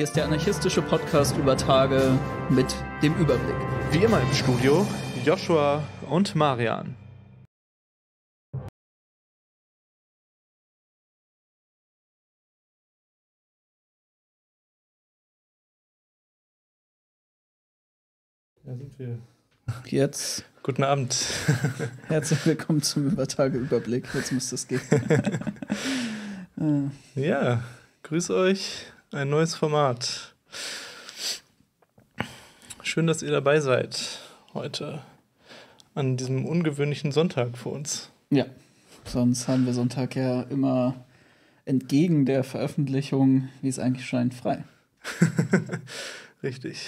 Hier ist der anarchistische Podcast über Tage mit dem Überblick. Wie immer im Studio Joshua und Marian. Da sind wir. Jetzt. Guten Abend. Herzlich willkommen zum Übertage-Überblick. Jetzt müsste es gehen. Ja, grüß euch. Ein neues Format. Schön, dass ihr dabei seid heute an diesem ungewöhnlichen Sonntag für uns. Ja, sonst haben wir Sonntag ja immer entgegen der Veröffentlichung, wie es eigentlich scheint, frei. Richtig.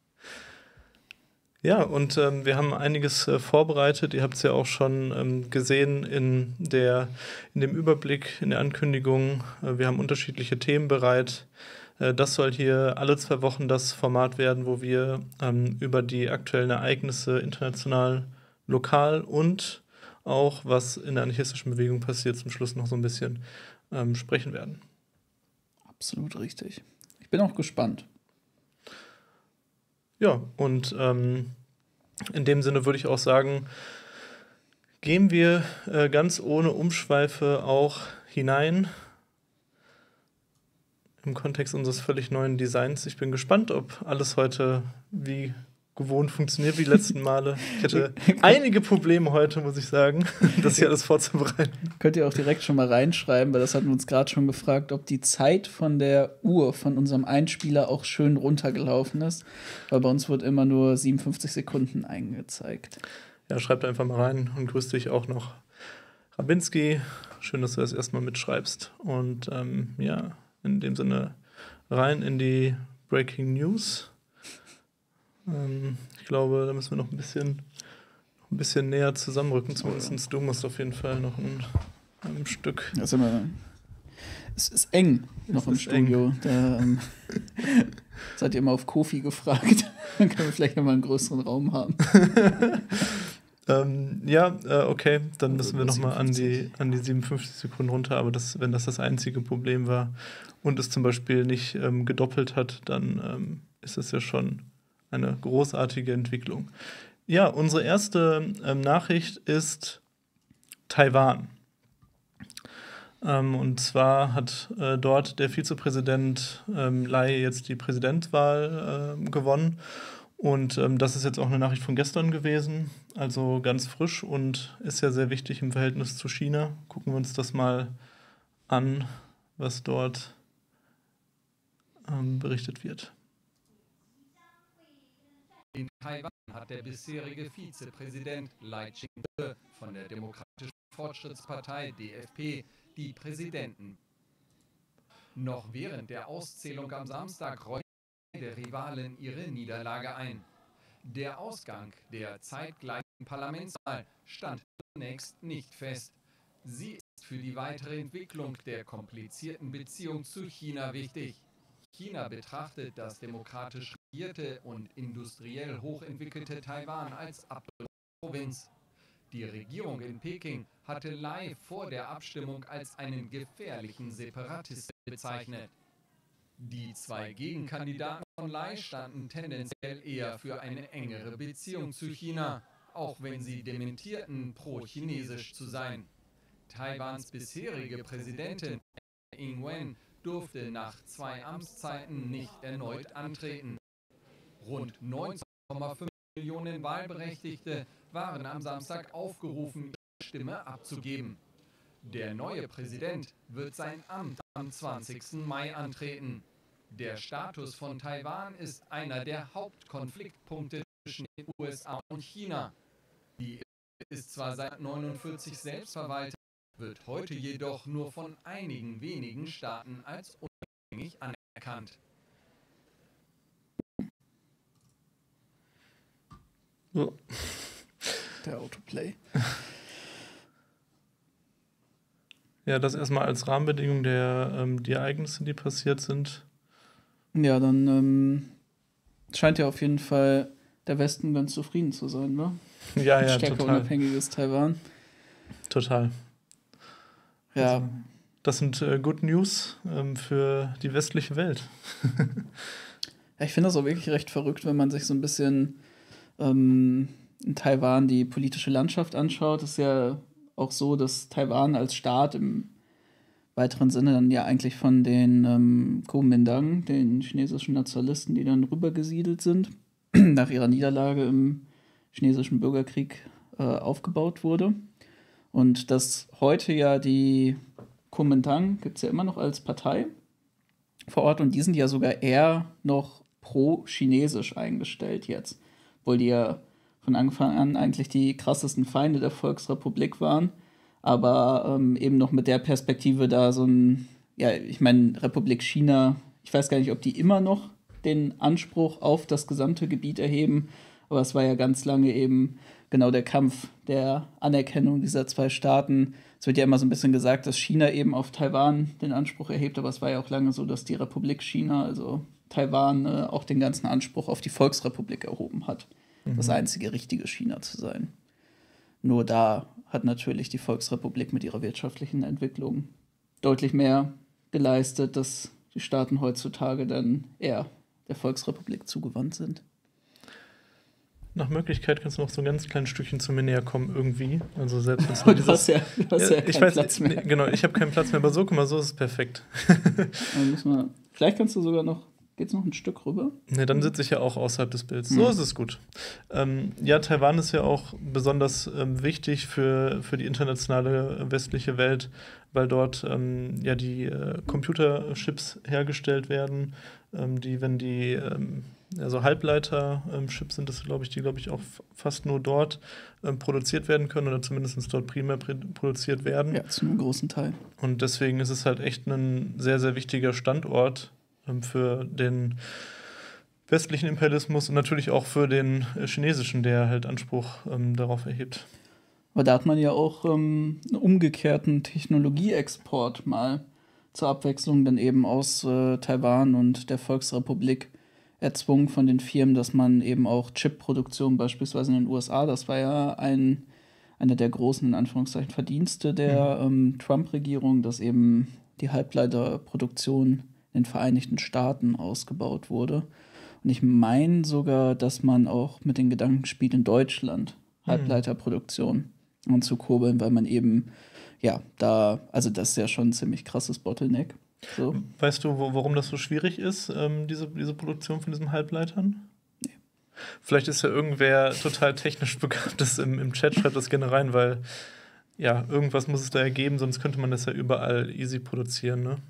Ja, und wir haben einiges vorbereitet. Ihr habt es ja auch schon gesehen in dem Überblick, in der Ankündigung. Wir haben unterschiedliche Themen bereit. Das soll hier alle 2 Wochen das Format werden, wo wir über die aktuellen Ereignisse international, lokal und auch, was in der anarchistischen Bewegung passiert, zum Schluss noch so ein bisschen sprechen werden. Absolut richtig. Ich bin auch gespannt. Ja, und in dem Sinne würde ich auch sagen, gehen wir ganz ohne Umschweife auch hinein im Kontext unseres völlig neuen Designs. Ich bin gespannt, ob alles heute wie gewohnt funktioniert wie die letzten Male. Ich hatte einige Probleme heute, muss ich sagen, das hier alles vorzubereiten. Könnt ihr auch direkt schon mal reinschreiben, weil das hatten wir uns gerade schon gefragt, ob die Zeit von der Uhr von unserem Einspieler auch schön runtergelaufen ist. Weil bei uns wird immer nur 57 Sekunden eingezeigt. Ja, schreibt einfach mal rein und grüß dich auch noch. Rabinski, schön, dass du das erstmal mitschreibst. Und ja, in dem Sinne rein in die Breaking News. Ich glaube, da müssen wir noch ein bisschen näher zusammenrücken. Zumindest du musst auf jeden Fall noch ein Stück. Das ist immer, es ist eng noch im Studio. Da seid ihr immer auf Kofi gefragt. Dann können wir vielleicht noch mal einen größeren Raum haben. Okay, dann müssen wir noch mal an die 57 Sekunden runter. Aber wenn das einzige Problem war und es zum Beispiel nicht gedoppelt hat, dann ist es ja schon eine großartige Entwicklung. Ja, unsere erste Nachricht ist Taiwan. Und zwar hat dort der Vizepräsident Lai jetzt die Präsidentswahl gewonnen. Und das ist jetzt auch eine Nachricht von gestern gewesen, also ganz frisch und ist ja sehr wichtig im Verhältnis zu China. Gucken wir uns das mal an, was dort berichtet wird. In Taiwan hat der bisherige Vizepräsident Lai Ching-te von der Demokratischen Fortschrittspartei DFP die Präsidenten. Noch während der Auszählung am Samstag räumten beide Rivalen ihre Niederlage ein. Der Ausgang der zeitgleichen Parlamentswahl stand zunächst nicht fest. Sie ist für die weitere Entwicklung der komplizierten Beziehung zu China wichtig. China betrachtet das demokratisch regierte und industriell hochentwickelte Taiwan als abgetrennte Provinz. Die Regierung in Peking hatte Lai vor der Abstimmung als einen gefährlichen Separatisten bezeichnet. Die 2 Gegenkandidaten von Lai standen tendenziell eher für eine engere Beziehung zu China, auch wenn sie dementierten, pro-chinesisch zu sein. Taiwans bisherige Präsidentin Ing-wen durfte nach 2 Amtszeiten nicht erneut antreten. Rund 19,5 Millionen Wahlberechtigte waren am Samstag aufgerufen, ihre Stimme abzugeben. Der neue Präsident wird sein Amt am 20. Mai antreten. Der Status von Taiwan ist einer der Hauptkonfliktpunkte zwischen den USA und China. Die ist zwar seit 1949 selbstverwaltet, wird heute jedoch nur von einigen wenigen Staaten als unabhängig anerkannt. Der Autoplay. Ja, das erstmal als Rahmenbedingung die Ereignisse, die passiert sind. Ja, dann scheint ja auf jeden Fall der Westen ganz zufrieden zu sein, ne? Ja, Stärker total. unabhängiges Taiwan. Total. Ja, Also, Das sind Good News für die westliche Welt. Ja, ich finde das auch wirklich recht verrückt, wenn man sich so ein bisschen in Taiwan die politische Landschaft anschaut. Es ist ja auch so, dass Taiwan als Staat im weiteren Sinne dann ja eigentlich von den Kuomintang, den chinesischen Nationalisten, die dann rübergesiedelt sind, nach ihrer Niederlage im chinesischen Bürgerkrieg aufgebaut wurde. Und dass heute ja die Kuomintang gibt es ja immer noch als Partei vor Ort und die sind ja sogar eher noch pro-chinesisch eingestellt jetzt, obwohl die ja von Anfang an eigentlich die krassesten Feinde der Volksrepublik waren, aber eben noch mit der Perspektive da so ein, ja, ich meine, Republik China, ich weiß gar nicht, ob die immer noch den Anspruch auf das gesamte Gebiet erheben, aber es war ja ganz lange eben genau der Kampf der Anerkennung dieser zwei Staaten. Es wird ja immer so ein bisschen gesagt, dass China eben auf Taiwan den Anspruch erhebt, aber es war ja auch lange so, dass die Republik China, also Taiwan, auch den ganzen Anspruch auf die Volksrepublik erhoben hat, das einzige richtige China zu sein. Nur da hat natürlich die Volksrepublik mit ihrer wirtschaftlichen Entwicklung deutlich mehr geleistet, dass die Staaten heutzutage dann eher der Volksrepublik zugewandt sind. Nach Möglichkeit kannst du noch so ein ganz kleines Stückchen zu mir näher kommen, irgendwie. Also selbst wenn es nur Du hast ja keinen Platz mehr. Genau, ich habe keinen Platz mehr, aber so, guck mal, so ist es perfekt. Vielleicht kannst du sogar noch, geht's noch ein Stück rüber? Ne, dann sitze ich ja auch außerhalb des Bilds. So ist es gut. Ja, Taiwan ist ja auch besonders wichtig für die internationale westliche Welt, weil dort ja die Computerchips hergestellt werden, wenn die also Halbleiter-Chips sind das, glaube ich, auch fast nur dort produziert werden können oder zumindest dort primär produziert werden. Ja, zu einem großen Teil. Und deswegen ist es halt echt ein sehr, sehr wichtiger Standort für den westlichen Imperialismus und natürlich auch für den chinesischen, der halt Anspruch darauf erhebt. Aber da hat man ja auch einen umgekehrten Technologieexport mal zur Abwechslung dann eben aus Taiwan und der Volksrepublik erzwungen von den Firmen, dass man eben auch Chip-Produktion beispielsweise in den USA, das war ja einer der großen, in Anführungszeichen, Verdienste der Trump-Regierung, dass eben die Halbleiterproduktion in den Vereinigten Staaten ausgebaut wurde. Und ich meine sogar, dass man auch mit den Gedanken spielt, in Deutschland Halbleiterproduktion anzukurbeln, weil man eben, ja, also das ist ja schon ein ziemlich krasses Bottleneck. So. Weißt du, warum das so schwierig ist, diese Produktion von diesen Halbleitern? Nee. Vielleicht ist ja irgendwer total technisch Begabtes im Chat, schreibt das gerne rein, weil ja, irgendwas muss es da ja geben, sonst könnte man das ja überall easy produzieren, ne?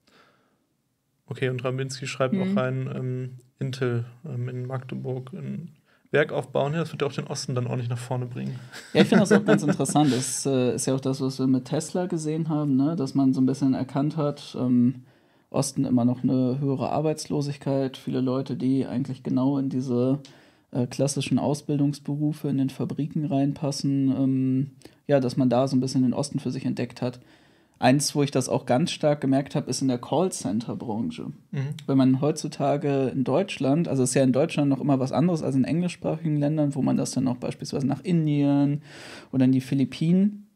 Okay, und Rabinski schreibt auch rein, Intel in Magdeburg ein Werk aufbauen. Ja, das wird ja auch den Osten dann ordentlich nach vorne bringen. Ja, ich finde das auch ganz interessant. Das ist ja auch das, was wir mit Tesla gesehen haben, ne? Dass man so ein bisschen erkannt hat, Osten immer noch eine höhere Arbeitslosigkeit, viele Leute, die eigentlich genau in diese klassischen Ausbildungsberufe in den Fabriken reinpassen, ja, dass man da so ein bisschen den Osten für sich entdeckt hat. Eins, wo ich das auch ganz stark gemerkt habe, ist in der Callcenter-Branche. Wenn man heutzutage in Deutschland, also ist ja in Deutschland noch immer was anderes als in englischsprachigen Ländern, wo man das dann auch beispielsweise nach Indien oder in die Philippinen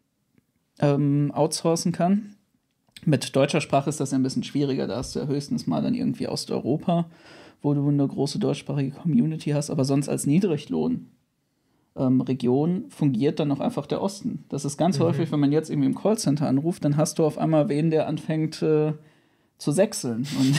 outsourcen kann. Mit deutscher Sprache ist das ja ein bisschen schwieriger, da hast du ja höchstens mal dann irgendwie Osteuropa, wo du eine große deutschsprachige Community hast, aber sonst als Niedriglohn Region fungiert dann auch einfach der Osten. Das ist ganz häufig, wenn man jetzt irgendwie im Callcenter anruft, dann hast du auf einmal wen, der anfängt zu sächseln. Und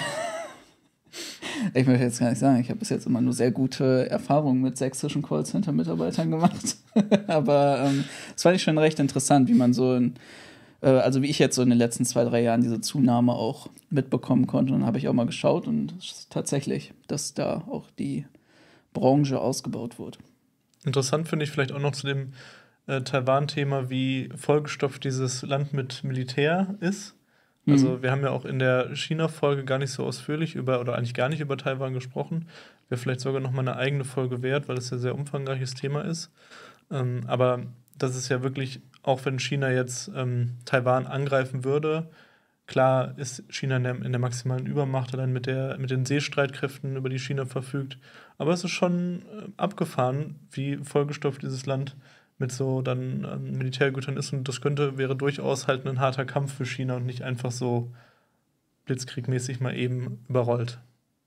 ich möchte jetzt gar nicht sagen, ich habe bis jetzt immer nur sehr gute Erfahrungen mit sächsischen Callcenter-Mitarbeitern gemacht. Aber das fand ich schon recht interessant, wie man so also wie ich jetzt so in den letzten 2-3 Jahren diese Zunahme auch mitbekommen konnte. Und dann habe ich auch mal geschaut und es ist tatsächlich, dass da auch die Branche ausgebaut wurde. Interessant finde ich vielleicht auch noch zu dem Taiwan-Thema, wie vollgestopft dieses Land mit Militär ist. Also wir haben ja auch in der China-Folge gar nicht so ausführlich oder eigentlich gar nicht über Taiwan gesprochen. Wäre vielleicht sogar noch mal eine eigene Folge wert, weil es ja ein sehr umfangreiches Thema ist. Aber das ist ja wirklich, auch wenn China jetzt Taiwan angreifen würde, klar ist China in der maximalen Übermacht, allein mit den Seestreitkräften, über die China verfügt. Aber es ist schon abgefahren, wie vollgestopft dieses Land mit so dann Militärgütern ist. Und das wäre durchaus halt ein harter Kampf für China und nicht einfach so blitzkriegmäßig mal eben überrollt.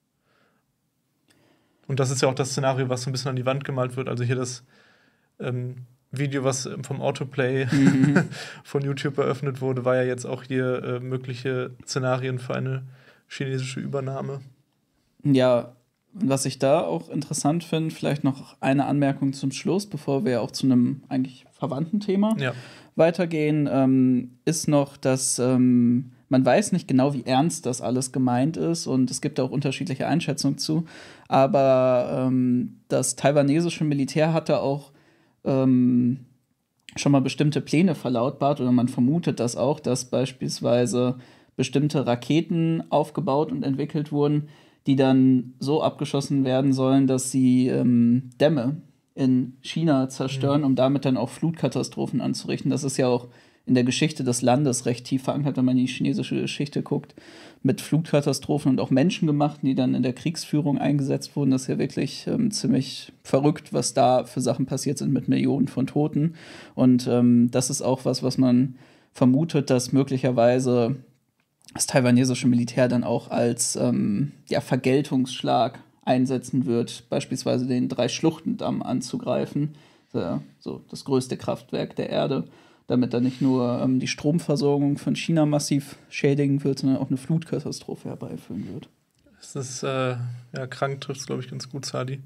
Und das ist ja auch das Szenario, was so ein bisschen an die Wand gemalt wird. Also hier das Video, was vom Autoplay von YouTube eröffnet wurde, war ja jetzt auch hier mögliche Szenarien für eine chinesische Übernahme. Ja, was ich da auch interessant finde, vielleicht noch eine Anmerkung zum Schluss, bevor wir auch zu einem eigentlich verwandten Thema weitergehen, ist noch, dass man weiß nicht genau, wie ernst das alles gemeint ist und es gibt auch unterschiedliche Einschätzungen zu, aber das taiwanesische Militär hatte auch schon mal bestimmte Pläne verlautbart oder man vermutet das auch, dass beispielsweise bestimmte Raketen aufgebaut und entwickelt wurden, die dann so abgeschossen werden sollen, dass sie Dämme in China zerstören, um damit dann auch Flutkatastrophen anzurichten. Das ist ja auch in der Geschichte des Landes recht tief verankert, wenn man in die chinesische Geschichte guckt, mit Flutkatastrophen und auch menschengemachten, die dann in der Kriegsführung eingesetzt wurden. Das ist ja wirklich ziemlich verrückt, was da für Sachen passiert sind mit Millionen von Toten. Und das ist auch was man vermutet, dass möglicherweise das taiwanesische Militär dann auch als Vergeltungsschlag einsetzen wird, beispielsweise den 3-Schluchtendamm anzugreifen, so das größte Kraftwerk der Erde, damit dann nicht nur die Stromversorgung von China massiv schädigen wird, sondern auch eine Flutkatastrophe herbeiführen wird. Es ist, krank trifft es, glaube ich, ganz gut, Sadi.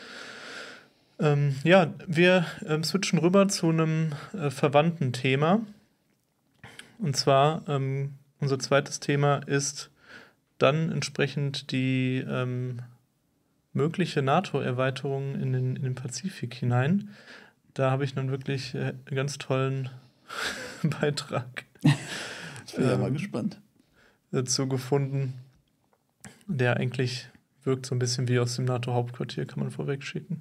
Ja. Wir switchen rüber zu einem verwandten Thema. Und zwar unser zweites Thema ist dann entsprechend die mögliche NATO-Erweiterung in den Pazifik hinein. Da habe ich dann wirklich einen ganz tollen Beitrag Ich bin ja mal gespannt. Dazu gefunden, der eigentlich wirkt so ein bisschen wie aus dem NATO-Hauptquartier, kann man vorweg schicken.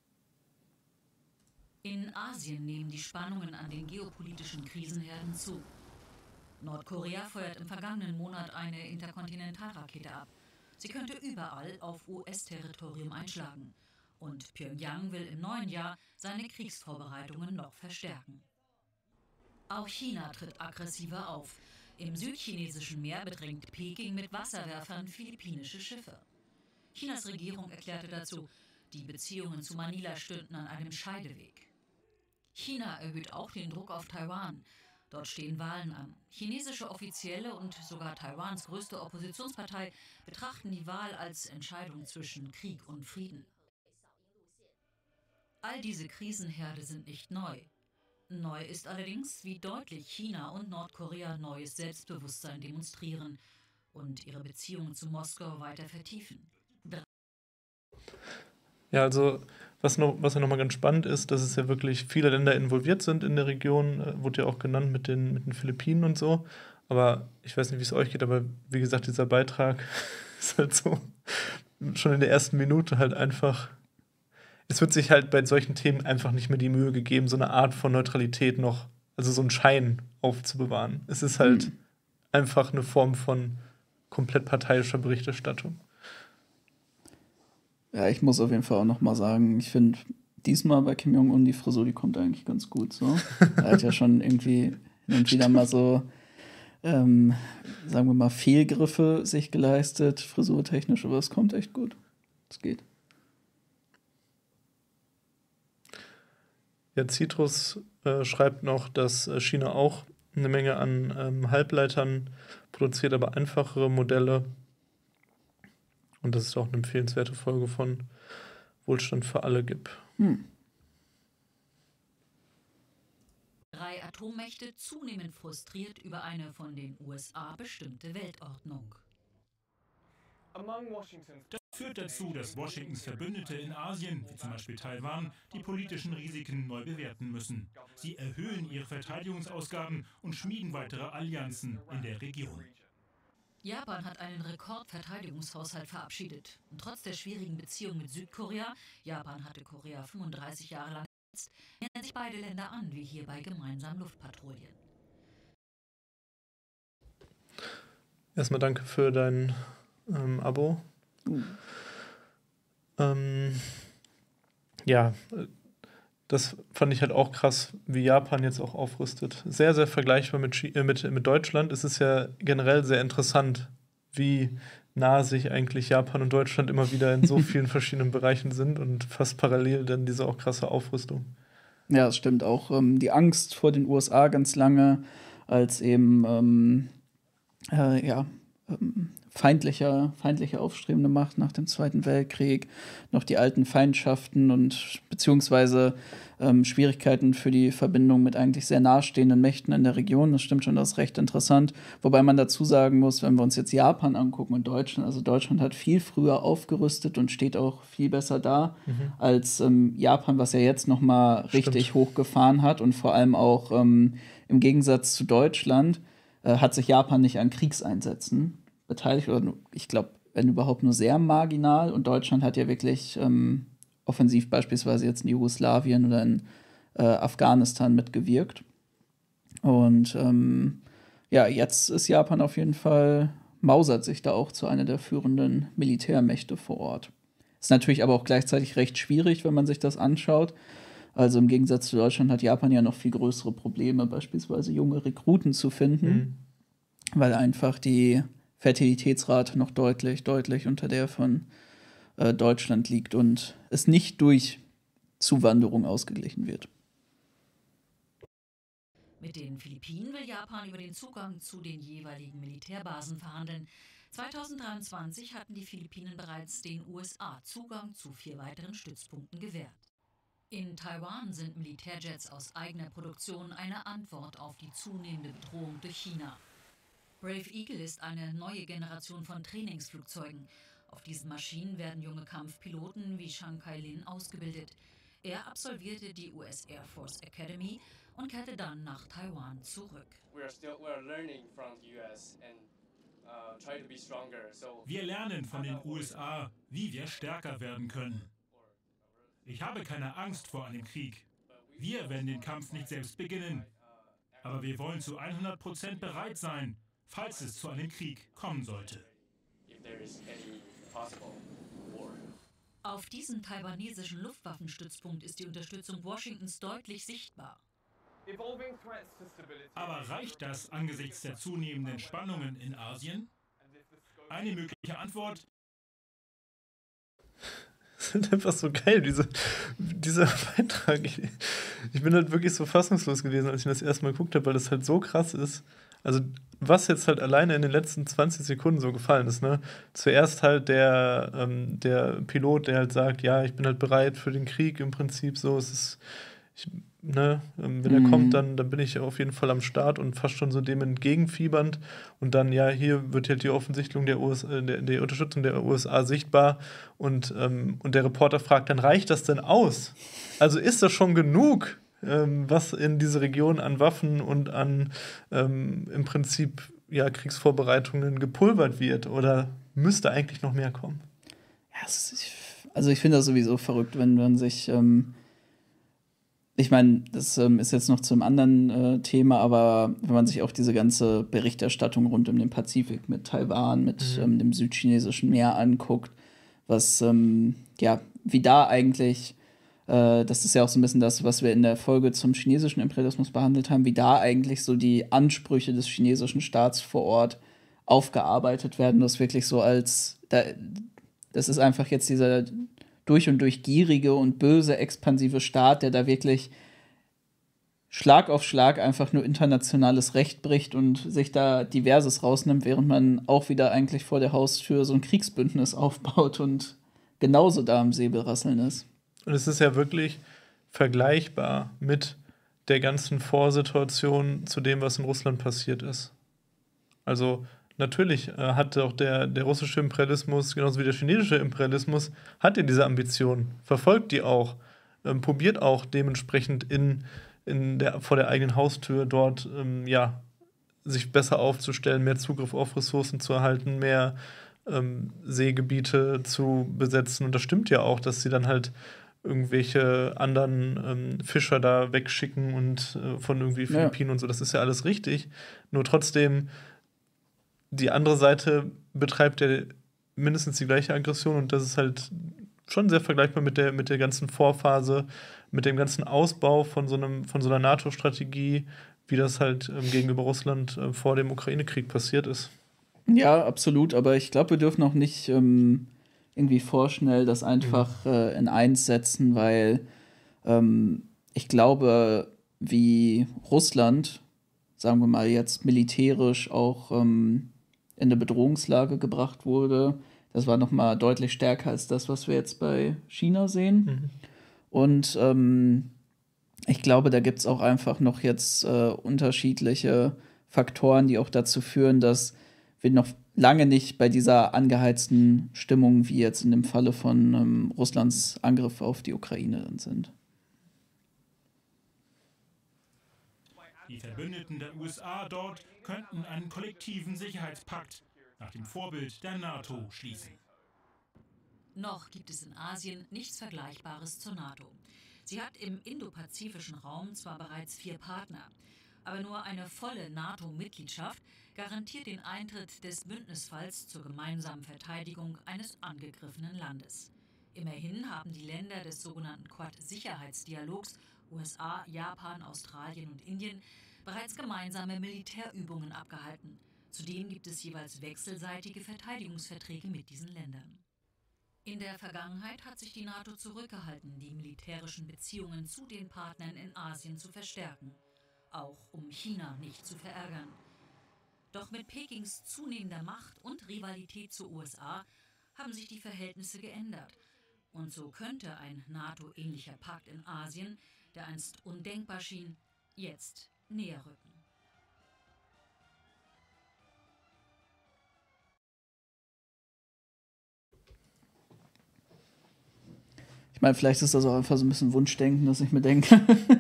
In Asien nehmen die Spannungen an den geopolitischen Krisenherden zu. Nordkorea feuert im vergangenen Monat eine Interkontinentalrakete ab. Sie könnte überall auf US-Territorium einschlagen. Und Pyongyang will im neuen Jahr seine Kriegsvorbereitungen noch verstärken. Auch China tritt aggressiver auf. Im südchinesischen Meer bedrängt Peking mit Wasserwerfern philippinische Schiffe. Chinas Regierung erklärte dazu, die Beziehungen zu Manila stünden an einem Scheideweg. China erhöht auch den Druck auf Taiwan. Dort stehen Wahlen an. Chinesische Offizielle und sogar Taiwans größte Oppositionspartei betrachten die Wahl als Entscheidung zwischen Krieg und Frieden. All diese Krisenherde sind nicht neu. Neu ist allerdings, wie deutlich China und Nordkorea neues Selbstbewusstsein demonstrieren und ihre Beziehungen zu Moskau weiter vertiefen. Ja, also was ja nochmal ganz spannend ist, dass es ja wirklich viele Länder involviert sind in der Region, wurde ja auch genannt mit den Philippinen und so. Aber ich weiß nicht, wie es euch geht, aber wie gesagt, dieser Beitrag ist halt so schon in der ersten Minute halt einfach. Es wird sich halt bei solchen Themen einfach nicht mehr die Mühe gegeben, so eine Art von Neutralität noch, also so einen Schein aufzubewahren. Es ist halt einfach eine Form von komplett parteiischer Berichterstattung. Ja, ich muss auf jeden Fall auch noch mal sagen, ich finde diesmal bei Kim Jong-un die Frisur, die kommt eigentlich ganz gut. So. Er hat ja schon irgendwie wieder mal so, sagen wir mal, Fehlgriffe sich geleistet, frisurtechnisch, aber es kommt echt gut. Es geht. Ja, Citrus schreibt noch, dass China auch eine Menge an Halbleitern produziert, aber einfachere Modelle. Und dass es auch eine empfehlenswerte Folge von Wohlstand für alle gibt. 3 Atommächte zunehmend frustriert über eine von den USA bestimmte Weltordnung. Das führt dazu, dass Washingtons Verbündete in Asien, wie zum Beispiel Taiwan, die politischen Risiken neu bewerten müssen. Sie erhöhen ihre Verteidigungsausgaben und schmieden weitere Allianzen in der Region. Japan hat einen Rekordverteidigungshaushalt verabschiedet. Und trotz der schwierigen Beziehung mit Südkorea, Japan hatte Korea 35 Jahre lang besetzt, nähern sich beide Länder an, wie hier bei gemeinsamen Luftpatrouillen. Erstmal danke für dein Abo. Das fand ich halt auch krass, wie Japan jetzt auch aufrüstet. Sehr, sehr vergleichbar mit Deutschland. Es ist ja generell sehr interessant, wie nah sich eigentlich Japan und Deutschland immer wieder in so vielen verschiedenen Bereichen sind und fast parallel dann diese auch krasse Aufrüstung. Ja, das stimmt auch. Die Angst vor den USA ganz lange als eben ja, feindliche aufstrebende Macht nach dem Zweiten Weltkrieg, noch die alten Feindschaften und beziehungsweise Schwierigkeiten für die Verbindung mit eigentlich sehr nahestehenden Mächten in der Region. Das stimmt schon, das ist recht interessant. Wobei man dazu sagen muss, wenn wir uns jetzt Japan angucken und Deutschland, also Deutschland hat viel früher aufgerüstet und steht auch viel besser da als Japan, was ja jetzt noch mal richtig hochgefahren hat und vor allem auch im Gegensatz zu Deutschland hat sich Japan nicht an Kriegseinsätzen beteiligt oder ich glaube, wenn überhaupt nur sehr marginal und Deutschland hat ja wirklich offensiv beispielsweise jetzt in Jugoslawien oder in Afghanistan mitgewirkt. Und ja, jetzt ist Japan auf jeden Fall, mausert sich da auch zu einer der führenden Militärmächte vor Ort. Ist natürlich aber auch gleichzeitig recht schwierig, wenn man sich das anschaut. Also im Gegensatz zu Deutschland hat Japan ja noch viel größere Probleme, beispielsweise junge Rekruten zu finden, weil einfach die Fertilitätsrate noch deutlich unter der von Deutschland liegt und es nicht durch Zuwanderung ausgeglichen wird. Mit den Philippinen will Japan über den Zugang zu den jeweiligen Militärbasen verhandeln. 2023 hatten die Philippinen bereits den USA Zugang zu 4 weiteren Stützpunkten gewährt. In Taiwan sind Militärjets aus eigener Produktion eine Antwort auf die zunehmende Bedrohung durch China. Brave Eagle ist eine neue Generation von Trainingsflugzeugen. Auf diesen Maschinen werden junge Kampfpiloten wie Chiang Kai-lin ausgebildet. Er absolvierte die US Air Force Academy und kehrte dann nach Taiwan zurück. Wir lernen von den USA, wie wir stärker werden können. Ich habe keine Angst vor einem Krieg. Wir werden den Kampf nicht selbst beginnen. Aber wir wollen zu 100% bereit sein, falls es zu einem Krieg kommen sollte. Auf diesem taiwanesischen Luftwaffenstützpunkt ist die Unterstützung Washingtons deutlich sichtbar. Aber reicht das angesichts der zunehmenden Spannungen in Asien? Eine mögliche Antwort: Das ist einfach so geil, dieser Beitrag. Ich bin halt wirklich so fassungslos gewesen, als ich das erste Mal geguckt habe, weil das halt so krass ist. Also, was jetzt halt alleine in den letzten 20 Sekunden so gefallen ist, ne? Zuerst halt der Pilot, der halt sagt, ja, ich bin halt bereit für den Krieg im Prinzip so. Es ist, wenn er kommt, dann bin ich auf jeden Fall am Start und fast schon so dem entgegenfiebernd. Und dann, ja, hier wird halt die Offensichtlichung der Unterstützung der USA sichtbar. Und der Reporter fragt, dann reicht das denn aus? Also ist das schon genug, was in diese Region an Waffen und an im Prinzip ja, Kriegsvorbereitungen gepulvert wird? Oder müsste eigentlich noch mehr kommen? Ja, also ich finde das sowieso verrückt, wenn man sich ich meine, das ist jetzt noch zum anderen Thema, aber wenn man sich auch diese ganze Berichterstattung rund um den Pazifik mit Taiwan, mit dem südchinesischen Meer anguckt, was, wie da eigentlich, das ist ja auch so ein bisschen das, was wir in der Folge zum chinesischen Imperialismus behandelt haben, wie da eigentlich so die Ansprüche des chinesischen Staats vor Ort aufgearbeitet werden, das wirklich so das ist einfach jetzt dieser durch und durch gierige und böse, expansive Staat, der da wirklich Schlag auf Schlag einfach nur internationales Recht bricht und sich da Diverses rausnimmt, während man auch wieder eigentlich vor der Haustür so ein Kriegsbündnis aufbaut und genauso da am Säbelrasseln ist. Und es ist ja wirklich vergleichbar mit der ganzen Vorsituation zu dem, was in Russland passiert ist. Also natürlich hat auch der russische Imperialismus, genauso wie der chinesische Imperialismus, hat ja diese Ambition, verfolgt die auch, probiert auch dementsprechend vor der eigenen Haustür dort sich besser aufzustellen, mehr Zugriff auf Ressourcen zu erhalten, mehr Seegebiete zu besetzen. Und das stimmt ja auch, dass sie dann halt irgendwelche anderen Fischer da wegschicken und von irgendwie Philippinen und so. Das ist ja alles richtig. Nur trotzdem, die andere Seite betreibt ja mindestens die gleiche Aggression und das ist halt schon sehr vergleichbar mit der ganzen Vorphase, mit dem ganzen Ausbau von so einer NATO-Strategie, wie das halt gegenüber Russland vor dem Ukraine-Krieg passiert ist. Ja, absolut, aber ich glaube, wir dürfen auch nicht irgendwie vorschnell das einfach in eins setzen, weil ich glaube, wie Russland, sagen wir mal jetzt militärisch auch in eine Bedrohungslage gebracht wurde, das war noch mal deutlich stärker als das, was wir jetzt bei China sehen. Und ich glaube, da gibt es auch einfach noch jetzt unterschiedliche Faktoren, die auch dazu führen, dass wir noch lange nicht bei dieser angeheizten Stimmung wie jetzt in dem Falle von Russlands Angriff auf die Ukraine sind. Die Verbündeten der USA dort könnten einen kollektiven Sicherheitspakt nach dem Vorbild der NATO schließen. Noch gibt es in Asien nichts Vergleichbares zur NATO. Sie hat im indopazifischen Raum zwar bereits 4 Partner, aber nur eine volle NATO-Mitgliedschaft garantiert den Eintritt des Bündnisfalls zur gemeinsamen Verteidigung eines angegriffenen Landes. Immerhin haben die Länder des sogenannten Quad-Sicherheitsdialogs USA, Japan, Australien und Indien bereits gemeinsame Militärübungen abgehalten. Zudem gibt es jeweils wechselseitige Verteidigungsverträge mit diesen Ländern. In der Vergangenheit hat sich die NATO zurückgehalten, die militärischen Beziehungen zu den Partnern in Asien zu verstärken, auch um China nicht zu verärgern. Doch mit Pekings zunehmender Macht und Rivalität zur USA haben sich die Verhältnisse geändert. Und so könnte ein NATO-ähnlicher Pakt in Asien, der einst undenkbar schien, jetzt näher rücken. Ich meine, vielleicht ist das auch einfach so ein bisschen Wunschdenken, dass ich mir denke,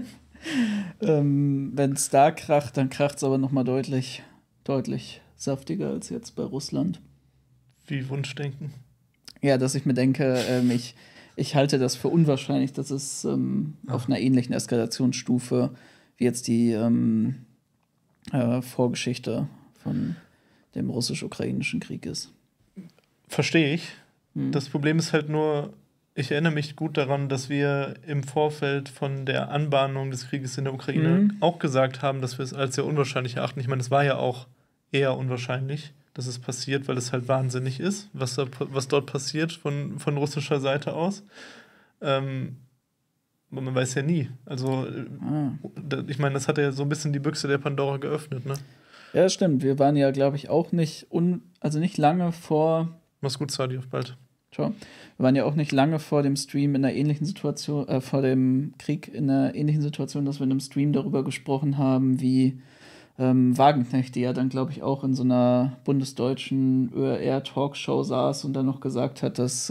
wenn es da kracht, dann kracht es aber noch mal deutlich saftiger als jetzt bei Russland. Wie Wunschdenken? Ja, dass ich mir denke, ich halte das für unwahrscheinlich, dass es auf einer ähnlichen Eskalationsstufe wie jetzt die Vorgeschichte von dem russisch-ukrainischen Krieg ist. Verstehe ich. Das Problem ist halt nur, ich erinnere mich gut daran, dass wir im Vorfeld von der Anbahnung des Krieges in der Ukraine auch gesagt haben, dass wir es als sehr unwahrscheinlich erachten. Ich meine, es war ja auch eher unwahrscheinlich, dass es passiert, weil es halt wahnsinnig ist, was dort passiert von russischer Seite aus. Man weiß ja nie. Also, ich meine, das hat ja so ein bisschen die Büchse der Pandora geöffnet, ne? Ja, stimmt. Wir waren ja, glaube ich, auch nicht lange vor. Mach's gut, Sadi, auf bald. Ciao. Wir waren ja auch nicht lange vor dem Stream in einer ähnlichen Situation, vor dem Krieg in einer ähnlichen Situation, dass wir in einem Stream darüber gesprochen haben, wie Wagenknecht, die ja dann, glaube ich, auch in so einer bundesdeutschen ÖRR-Talkshow saß und dann noch gesagt hat, dass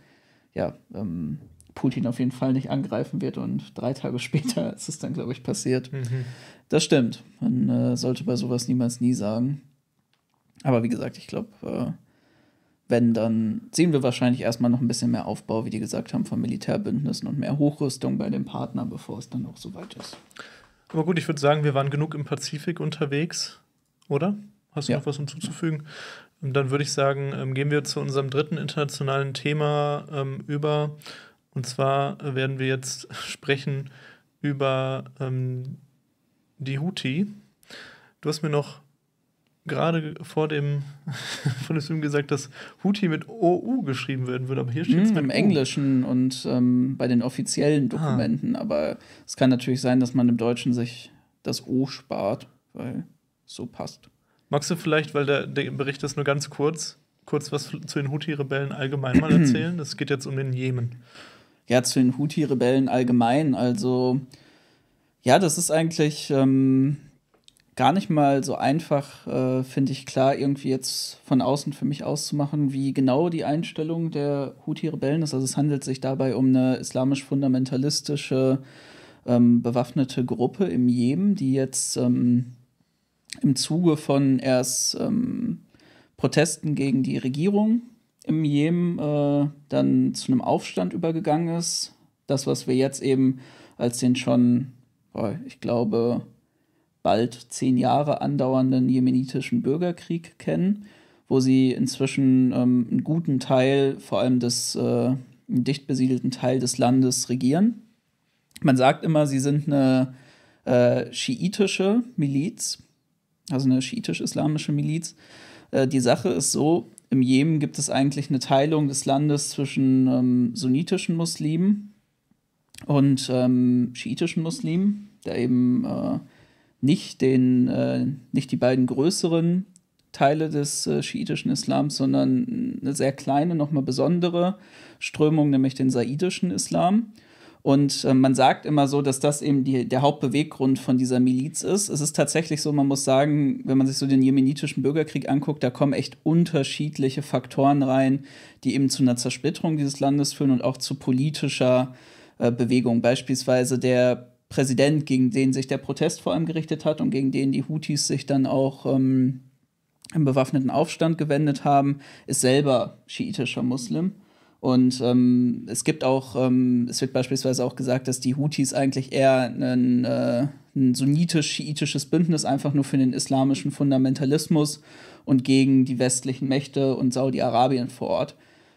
Putin auf jeden Fall nicht angreifen wird, und 3 Tage später ist es dann, glaube ich, passiert. Das stimmt. Man sollte bei sowas niemals nie sagen. Aber wie gesagt, ich glaube, wenn, dann sehen wir wahrscheinlich erstmal noch ein bisschen mehr Aufbau, wie die gesagt haben, von Militärbündnissen und mehr Hochrüstung bei dem Partner, bevor es dann auch soweit ist. Aber gut, ich würde sagen, wir waren genug im Pazifik unterwegs, oder? Hast du noch was hinzuzufügen? Und dann würde ich sagen, gehen wir zu unserem dritten internationalen Thema über. Und zwar werden wir jetzt sprechen über die Houthi. Du hast mir noch gerade vor dem Stream gesagt, dass Houthi mit OU geschrieben werden würde, aber hier steht es mit im Englischen und bei den offiziellen Dokumenten. Aber es kann natürlich sein, dass man im Deutschen sich das O spart, weil es so passt. Magst du vielleicht, weil der Bericht ist nur ganz kurz was zu den Houthi-Rebellen allgemein mal erzählen? Es geht jetzt um den Jemen. Ja, zu den Houthi-Rebellen allgemein. Also, ja, das ist eigentlich gar nicht mal so einfach, finde ich, klar, irgendwie jetzt von außen für mich auszumachen, wie genau die Einstellung der Houthi-Rebellen ist. Also es handelt sich dabei um eine islamisch-fundamentalistische bewaffnete Gruppe im Jemen, die jetzt im Zuge von erst Protesten gegen die Regierung im Jemen dann zu einem Aufstand übergegangen ist. Das, was wir jetzt eben als den schon, ich glaube, bald 10 Jahre andauernden jemenitischen Bürgerkrieg kennen, wo sie inzwischen einen guten Teil vor allem des einen dicht besiedelten Teil des Landes regieren. Man sagt immer, sie sind eine schiitische Miliz, also eine schiitisch-islamische Miliz. Die Sache ist so, im Jemen gibt es eigentlich eine Teilung des Landes zwischen sunnitischen Muslimen und schiitischen Muslimen, da eben nicht die beiden größeren Teile des schiitischen Islams, sondern eine sehr kleine, nochmal besondere Strömung, nämlich den saidischen Islam. Und man sagt immer so, dass das eben der Hauptbeweggrund von dieser Miliz ist. Es ist tatsächlich so, man muss sagen, wenn man sich so den jemenitischen Bürgerkrieg anguckt, da kommen echt unterschiedliche Faktoren rein, die eben zu einer Zersplitterung dieses Landes führen und auch zu politischer Bewegung. Beispielsweise der Präsident, gegen den sich der Protest vor allem gerichtet hat und gegen den die Houthis sich dann auch im bewaffneten Aufstand gewendet haben, ist selber schiitischer Muslim. Und es wird beispielsweise auch gesagt, dass die Houthis eigentlich eher ein sunnitisch-schiitisches Bündnis einfach nur für den islamischen Fundamentalismus und gegen die westlichen Mächte und Saudi-Arabien vor Ort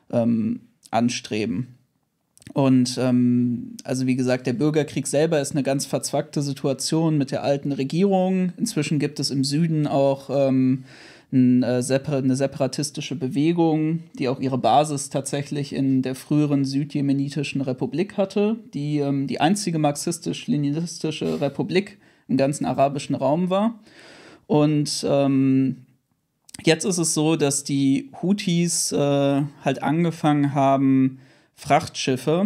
anstreben. Und also wie gesagt, der Bürgerkrieg selber ist eine ganz verzwackte Situation mit der alten Regierung. Inzwischen gibt es im Süden auch eine separatistische Bewegung, die auch ihre Basis tatsächlich in der früheren südjemenitischen Republik hatte, die die einzige marxistisch-leninistische Republik im ganzen arabischen Raum war. Und jetzt ist es so, dass die Houthis halt angefangen haben, Frachtschiffe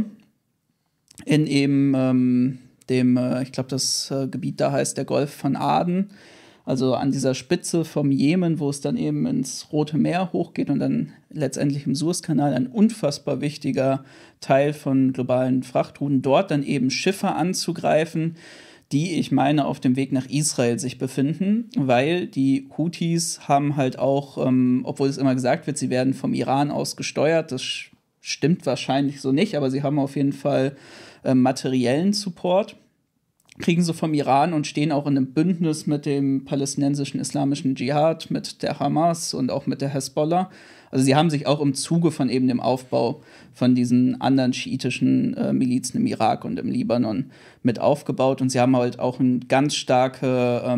in eben ich glaube, das Gebiet da heißt der Golf von Aden, also an dieser Spitze vom Jemen, wo es dann eben ins Rote Meer hochgeht und dann letztendlich im Suezkanal, ein unfassbar wichtiger Teil von globalen Frachtrouten, dort dann eben Schiffe anzugreifen, die, ich meine, auf dem Weg nach Israel sich befinden, weil die Houthis haben halt auch, obwohl es immer gesagt wird, sie werden vom Iran aus gesteuert, das stimmt wahrscheinlich so nicht, aber sie haben auf jeden Fall materiellen Support, kriegen sie vom Iran und stehen auch in einem Bündnis mit dem palästinensischen islamischen Dschihad, mit der Hamas und auch mit der Hezbollah. Also sie haben sich auch im Zuge von eben dem Aufbau von diesen anderen schiitischen Milizen im Irak und im Libanon mit aufgebaut und sie haben halt auch eine ganz starke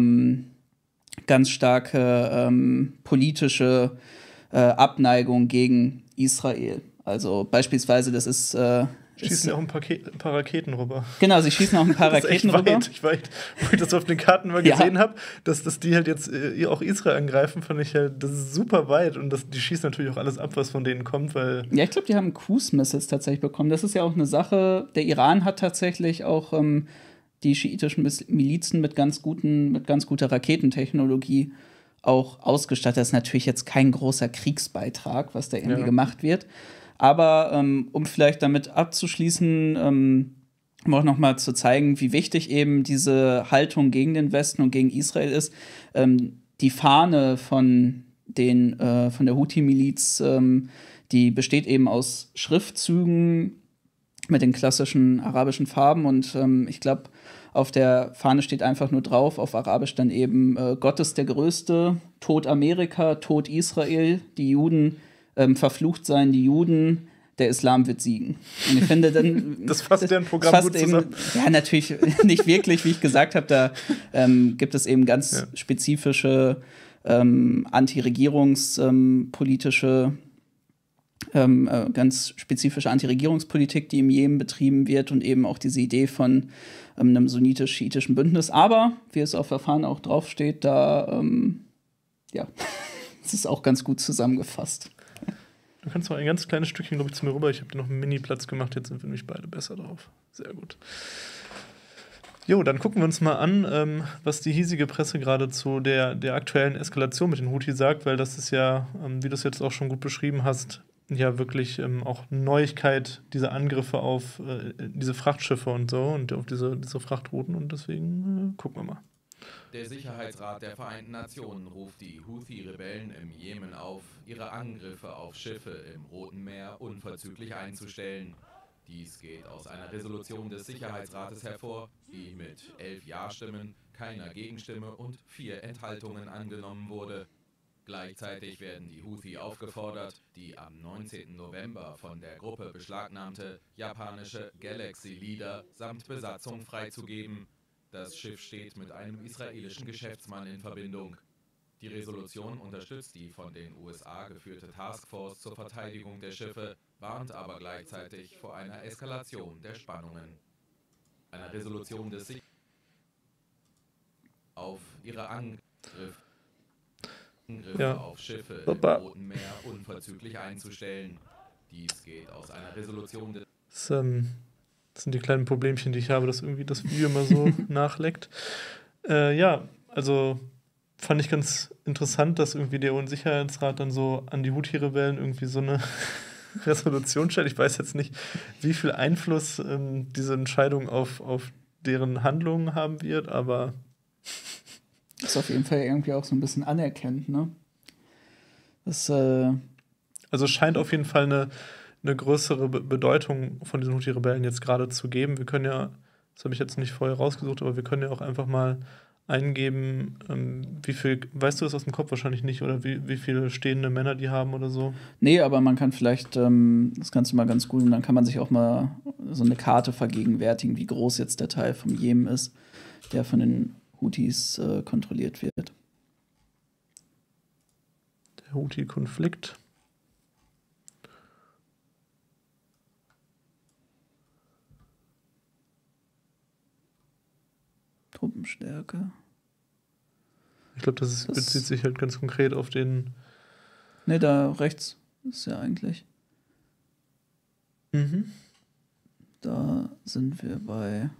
politische Abneigung gegen Israel. Also beispielsweise, das ist schießen auch ein paar Raketen rüber. Genau, sie schießen auch ein paar Raketen rüber. Wo ich das auf den Karten mal gesehen habe, dass die halt jetzt auch Israel angreifen, fand ich halt, das ist super weit und die schießen natürlich auch alles ab, was von denen kommt, weil. Ja, ich glaube, die haben Cruise-Missiles tatsächlich bekommen. Das ist ja auch eine Sache. Der Iran hat tatsächlich auch die schiitischen Milizen mit ganz guter Raketentechnologie auch ausgestattet. Das ist natürlich jetzt kein großer Kriegsbeitrag, was da irgendwie gemacht wird. Aber um vielleicht damit abzuschließen, um auch noch mal zu zeigen, wie wichtig eben diese Haltung gegen den Westen und gegen Israel ist, die Fahne von der Houthi-Miliz, die besteht eben aus Schriftzügen mit den klassischen arabischen Farben und ich glaube, auf der Fahne steht einfach nur drauf, auf Arabisch dann eben Gott ist der Größte, Tod Amerika, Tod Israel, die Juden verflucht seien die Juden, der Islam wird siegen. Und ich finde dann das fasst deren Programm gut zusammen. Ja, natürlich nicht wirklich, wie ich gesagt habe, da gibt es eben ganz spezifische antiregierungspolitische ganz spezifische Antiregierungspolitik, die im Jemen betrieben wird und eben auch diese Idee von einem sunnitisch-schiitischen Bündnis. Aber, wie es auf der Fahne auch draufsteht, da es ist auch ganz gut zusammengefasst. Du kannst noch ein ganz kleines Stückchen, glaube ich, zu mir rüber. Ich habe dir noch einen Mini-Platz gemacht, jetzt sind wir nämlich beide besser drauf. Sehr gut. Jo, dann gucken wir uns mal an, was die hiesige Presse gerade zu der aktuellen Eskalation mit den Houthi sagt, weil das ist ja, wie du es jetzt auch schon gut beschrieben hast, ja wirklich auch eine Neuigkeit, diese Angriffe auf diese Frachtschiffe und so und auf diese Frachtrouten und deswegen gucken wir mal. Der Sicherheitsrat der Vereinten Nationen ruft die Houthi-Rebellen im Jemen auf, ihre Angriffe auf Schiffe im Roten Meer unverzüglich einzustellen. Dies geht aus einer Resolution des Sicherheitsrates hervor, die mit 11 Ja-Stimmen, keiner Gegenstimme und 4 Enthaltungen angenommen wurde. Gleichzeitig werden die Houthi aufgefordert, die am 19. November von der Gruppe beschlagnahmte japanische Galaxy Leader samt Besatzung freizugeben. Das Schiff steht mit einem israelischen Geschäftsmann in Verbindung. Die Resolution unterstützt die von den USA geführte Taskforce zur Verteidigung der Schiffe, warnt aber gleichzeitig vor einer Eskalation der Spannungen. Eine Resolution des auf ihre Angriffe auf Schiffe im Roten Meer unverzüglich einzustellen. Dies geht aus einer Resolution des... Das sind die kleinen Problemchen, die ich habe, dass irgendwie das Video immer so nachleckt. Ja, also fand ich ganz interessant, dass irgendwie der UN-Sicherheitsrat dann so an die Houthi-Rebellen irgendwie so eine Resolution stellt. Ich weiß jetzt nicht, wie viel Einfluss diese Entscheidung auf deren Handlungen haben wird, aber das ist auf jeden Fall irgendwie auch so ein bisschen anerkennt, ne? Das, also scheint auf jeden Fall eine größere Bedeutung von diesen Houthi-Rebellen jetzt gerade zu geben. Wir können ja, das habe ich jetzt nicht vorher rausgesucht, aber wir können ja auch einfach mal eingeben, wie viel, weißt du das aus dem Kopf wahrscheinlich nicht, oder wie viele stehende Männer die haben oder so? Nee, aber man kann vielleicht, das kannst du mal ganz gut, und dann kann man sich auch mal so eine Karte vergegenwärtigen, wie groß jetzt der Teil vom Jemen ist, der von den Houthis kontrolliert wird. Der Houthi-Konflikt. Truppenstärke. Ich glaube, das bezieht sich halt ganz konkret auf den... Ne, da rechts ist ja eigentlich. Mhm. Da sind wir bei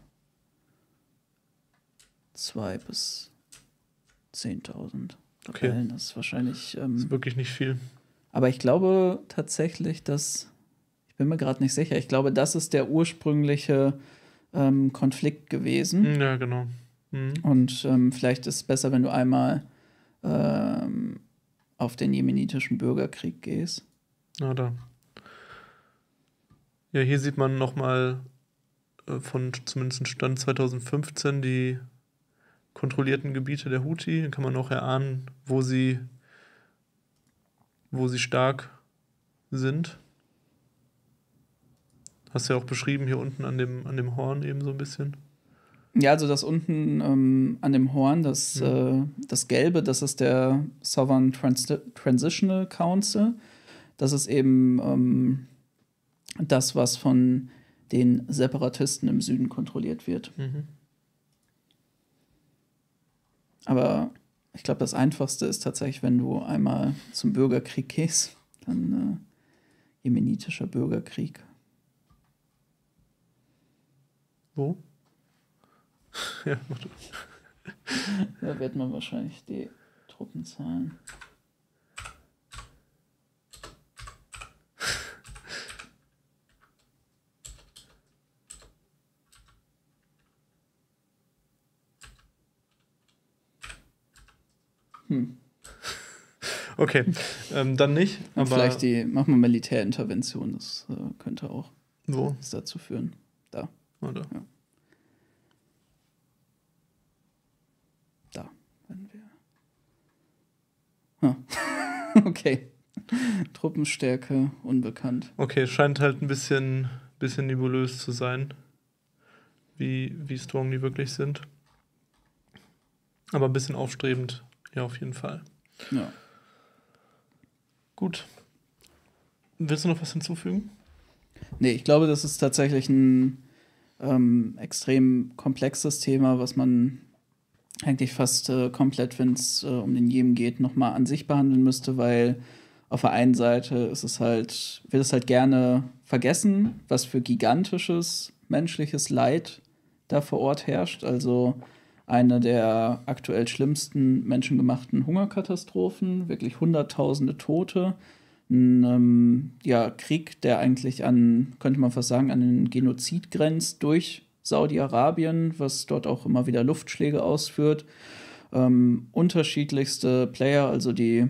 2.000 bis 10.000 Rebellen. Okay. Das ist wahrscheinlich... Das ist wirklich nicht viel. Aber ich glaube tatsächlich, dass... Ich bin mir gerade nicht sicher. Ich glaube, das ist der ursprüngliche Konflikt gewesen. Ja, genau. Mhm. Und vielleicht ist es besser, wenn du einmal auf den jemenitischen Bürgerkrieg gehst. Na da. Ja, hier sieht man nochmal von zumindest Stand 2015 die kontrollierten Gebiete der Houthi. Dann kann man auch erahnen, wo sie stark sind. Hast du ja auch beschrieben hier unten an dem Horn eben so ein bisschen. Ja, also das unten an dem Horn, das Gelbe, das ist der Southern Transitional Council. Das ist eben das, was von den Separatisten im Süden kontrolliert wird. Mhm. Aber ich glaube, das Einfachste ist tatsächlich, wenn du einmal zum Bürgerkrieg gehst, dann jemenitischer Bürgerkrieg. Wo? Ja, mach du. Da wird man wahrscheinlich die Truppenzahlen. Okay, dann nicht. Und Aber vielleicht machen wir Militärintervention, das könnte auch wo? dazu führen. Da. Oder? Ja. Da werden wir. Okay. Truppenstärke unbekannt. Okay, scheint halt ein bisschen nebulös zu sein, wie strong die wirklich sind. Aber ein bisschen aufstrebend, ja, auf jeden Fall. Ja. Gut. Willst du noch was hinzufügen? Nee, ich glaube, das ist tatsächlich ein extrem komplexes Thema, was man eigentlich fast komplett, wenn es um den Jemen geht, nochmal an sich behandeln müsste, weil auf der einen Seite wird es halt gerne vergessen, was für gigantisches menschliches Leid da vor Ort herrscht. Also eine der aktuell schlimmsten menschengemachten Hungerkatastrophen, wirklich Hunderttausende Tote. Ein Krieg, der eigentlich könnte man fast sagen, an den Genozid grenzt durch Saudi-Arabien, was dort auch immer wieder Luftschläge ausführt. Unterschiedlichste Player, also die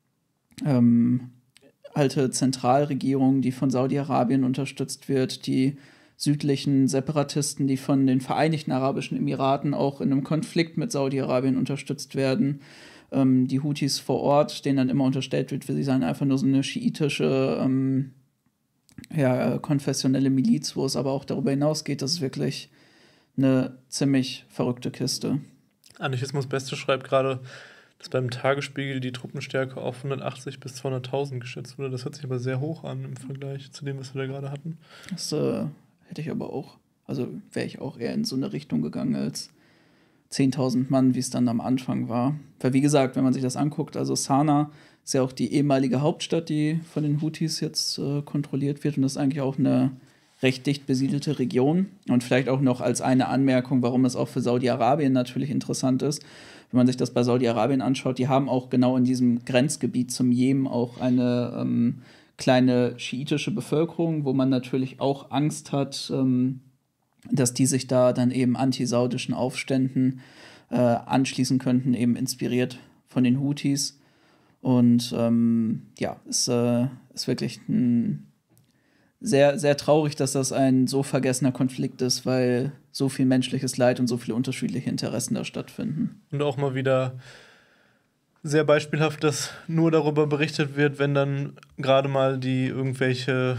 alte Zentralregierung, die von Saudi-Arabien unterstützt wird, die südlichen Separatisten, die von den Vereinigten Arabischen Emiraten auch in einem Konflikt mit Saudi-Arabien unterstützt werden. die Houthis vor Ort, denen dann immer unterstellt wird, sie seien einfach nur so eine schiitische, konfessionelle Miliz, wo es aber auch darüber hinausgeht, das ist wirklich eine ziemlich verrückte Kiste. Anarchismus Beste schreibt gerade, dass beim Tagesspiegel die Truppenstärke auf 180 bis 200.000 geschätzt wurde. Das hört sich aber sehr hoch an im Vergleich zu dem, was wir da gerade hatten. Das hätte ich aber auch, also wäre ich auch eher in so eine Richtung gegangen als 10.000 Mann, wie es dann am Anfang war. Weil wie gesagt, wenn man sich das anguckt, also Sanaa ist ja auch die ehemalige Hauptstadt, die von den Houthis jetzt kontrolliert wird und das ist eigentlich auch eine recht dicht besiedelte Region. Und vielleicht auch noch als eine Anmerkung, warum es auch für Saudi-Arabien natürlich interessant ist. Wenn man sich das bei Saudi-Arabien anschaut, die haben auch genau in diesem Grenzgebiet zum Jemen auch eine kleine schiitische Bevölkerung, wo man natürlich auch Angst hat, dass die sich da dann eben antisaudischen Aufständen anschließen könnten, eben inspiriert von den Houthis. Und ist wirklich sehr, sehr traurig, dass das ein so vergessener Konflikt ist, weil so viel menschliches Leid und so viele unterschiedliche Interessen da stattfinden. Und auch mal wieder sehr beispielhaft, dass nur darüber berichtet wird, wenn dann gerade mal die irgendwelche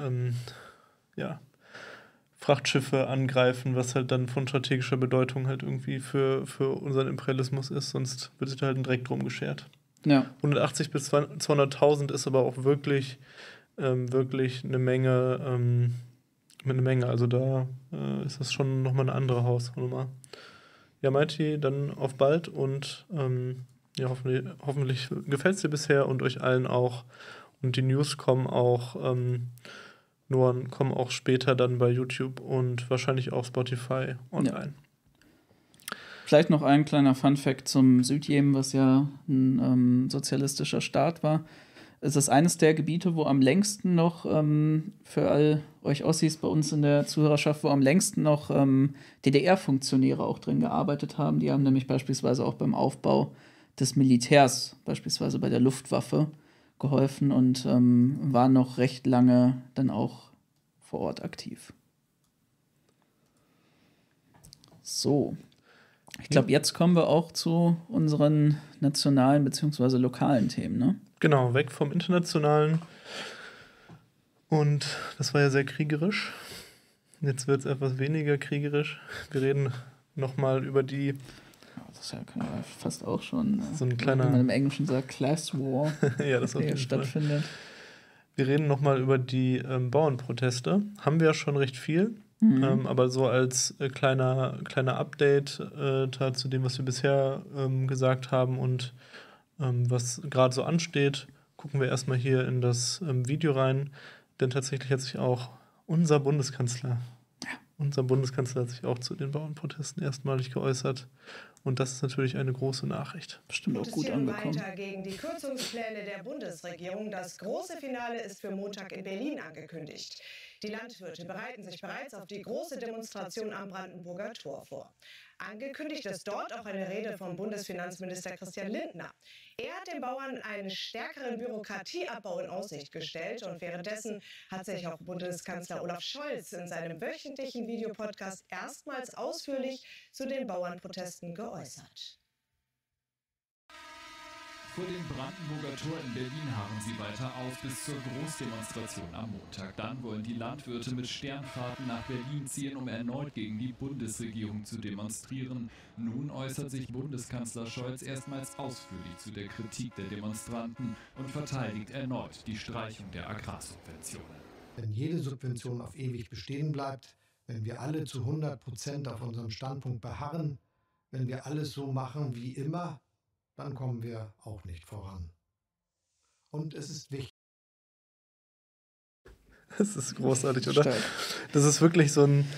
Frachtschiffe angreifen, was halt dann von strategischer Bedeutung halt irgendwie für unseren Imperialismus ist, sonst wird sich da halt ein Dreck drum geschert. Ja. 180 bis 200.000 ist aber auch wirklich eine Menge, also da ist das schon nochmal eine andere Hausnummer. Ja, Mighty, dann auf bald und hoffentlich gefällt es dir bisher und euch allen auch. Und die News kommen auch kommen auch später dann bei YouTube und wahrscheinlich auch Spotify online. Ja. Vielleicht noch ein kleiner Funfact zum Südjemen, was ja ein sozialistischer Staat war. Es ist eines der Gebiete, wo am längsten noch, für all euch Ossis bei uns in der Zuhörerschaft, wo am längsten noch DDR-Funktionäre auch drin gearbeitet haben. Die haben nämlich beispielsweise auch beim Aufbau des Militärs, beispielsweise bei der Luftwaffe, geholfen und waren noch recht lange dann auch vor Ort aktiv. So. Ich glaube, jetzt kommen wir auch zu unseren nationalen bzw. lokalen Themen, ne? Genau, weg vom Internationalen. Und das war ja sehr kriegerisch. Jetzt wird es etwas weniger kriegerisch. Wir reden nochmal über die... Das ist ja fast auch schon, so ein kleiner, wie man im Englischen sagt, Class War, ja, das der stattfindet. Wir reden nochmal über die Bauernproteste. Haben wir ja schon recht viel. Aber so als kleiner Update zu dem, was wir bisher gesagt haben und was gerade so ansteht, gucken wir erstmal hier in das Video rein. Denn tatsächlich hat sich auch unser Bundeskanzler hat sich auch zu den Bauernprotesten erstmalig geäußert. Und das ist natürlich eine große Nachricht. Bestimmt auch gut angekommen. Weiter gegen die Kürzungspläne der Bundesregierung. Das große Finale ist für Montag in Berlin angekündigt. Die Landwirte bereiten sich bereits auf die große Demonstration am Brandenburger Tor vor. Angekündigt ist dort auch eine Rede vom Bundesfinanzminister Christian Lindner. Er hat den Bauern einen stärkeren Bürokratieabbau in Aussicht gestellt und währenddessen hat sich auch Bundeskanzler Olaf Scholz in seinem wöchentlichen Videopodcast erstmals ausführlich zu den Bauernprotesten geäußert. Vor dem Brandenburger Tor in Berlin harren sie weiter auf bis zur Großdemonstration am Montag. Dann wollen die Landwirte mit Sternfahrten nach Berlin ziehen, um erneut gegen die Bundesregierung zu demonstrieren. Nun äußert sich Bundeskanzler Scholz erstmals ausführlich zu der Kritik der Demonstranten und verteidigt erneut die Streichung der Agrarsubventionen. Wenn jede Subvention auf ewig bestehen bleibt, wenn wir alle zu 100% auf unserem Standpunkt beharren, wenn wir alles so machen wie immer, dann kommen wir auch nicht voran. Und es ist wichtig. Das ist großartig, oder? Stark. Das ist wirklich so eine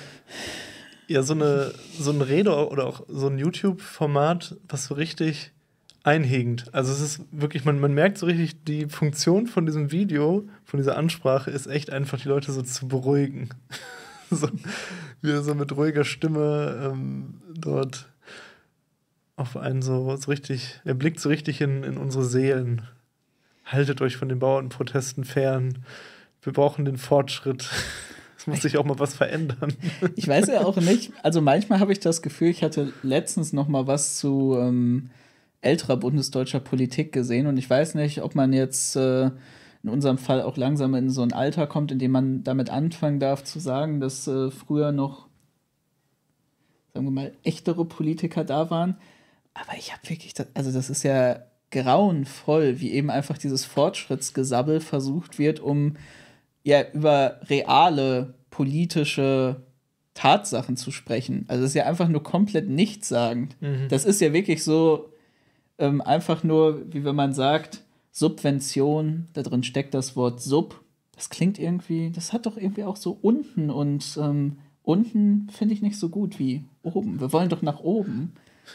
Rede oder auch so ein YouTube-Format, was so richtig einhegend. Also es ist wirklich, man merkt so richtig, die Funktion von diesem Video, von dieser Ansprache, ist echt einfach, die Leute so zu beruhigen. Wie so mit ruhiger Stimme dort auf einen so richtig, er blickt so richtig in unsere Seelen. Haltet euch von den Bauernprotesten fern. Wir brauchen den Fortschritt. Es muss sich auch mal was verändern. Ich weiß ja auch nicht, also manchmal habe ich das Gefühl, ich hatte letztens noch mal was zu älterer bundesdeutscher Politik gesehen. Und ich weiß nicht, ob man jetzt in unserem Fall auch langsam in so ein Alter kommt, in dem man damit anfangen darf zu sagen, dass früher noch, sagen wir mal, echtere Politiker da waren. Aber ich habe wirklich, das ist ja grauenvoll, wie eben einfach dieses Fortschrittsgesabbel versucht wird, um ja über reale politische Tatsachen zu sprechen. Also das ist ja einfach nur komplett nichtssagend. Das ist ja wirklich so einfach nur, wie wenn man sagt, Subvention, da drin steckt das Wort Sub. Das klingt irgendwie, das hat doch irgendwie auch so unten und unten finde ich nicht so gut wie oben. Wir wollen doch nach oben.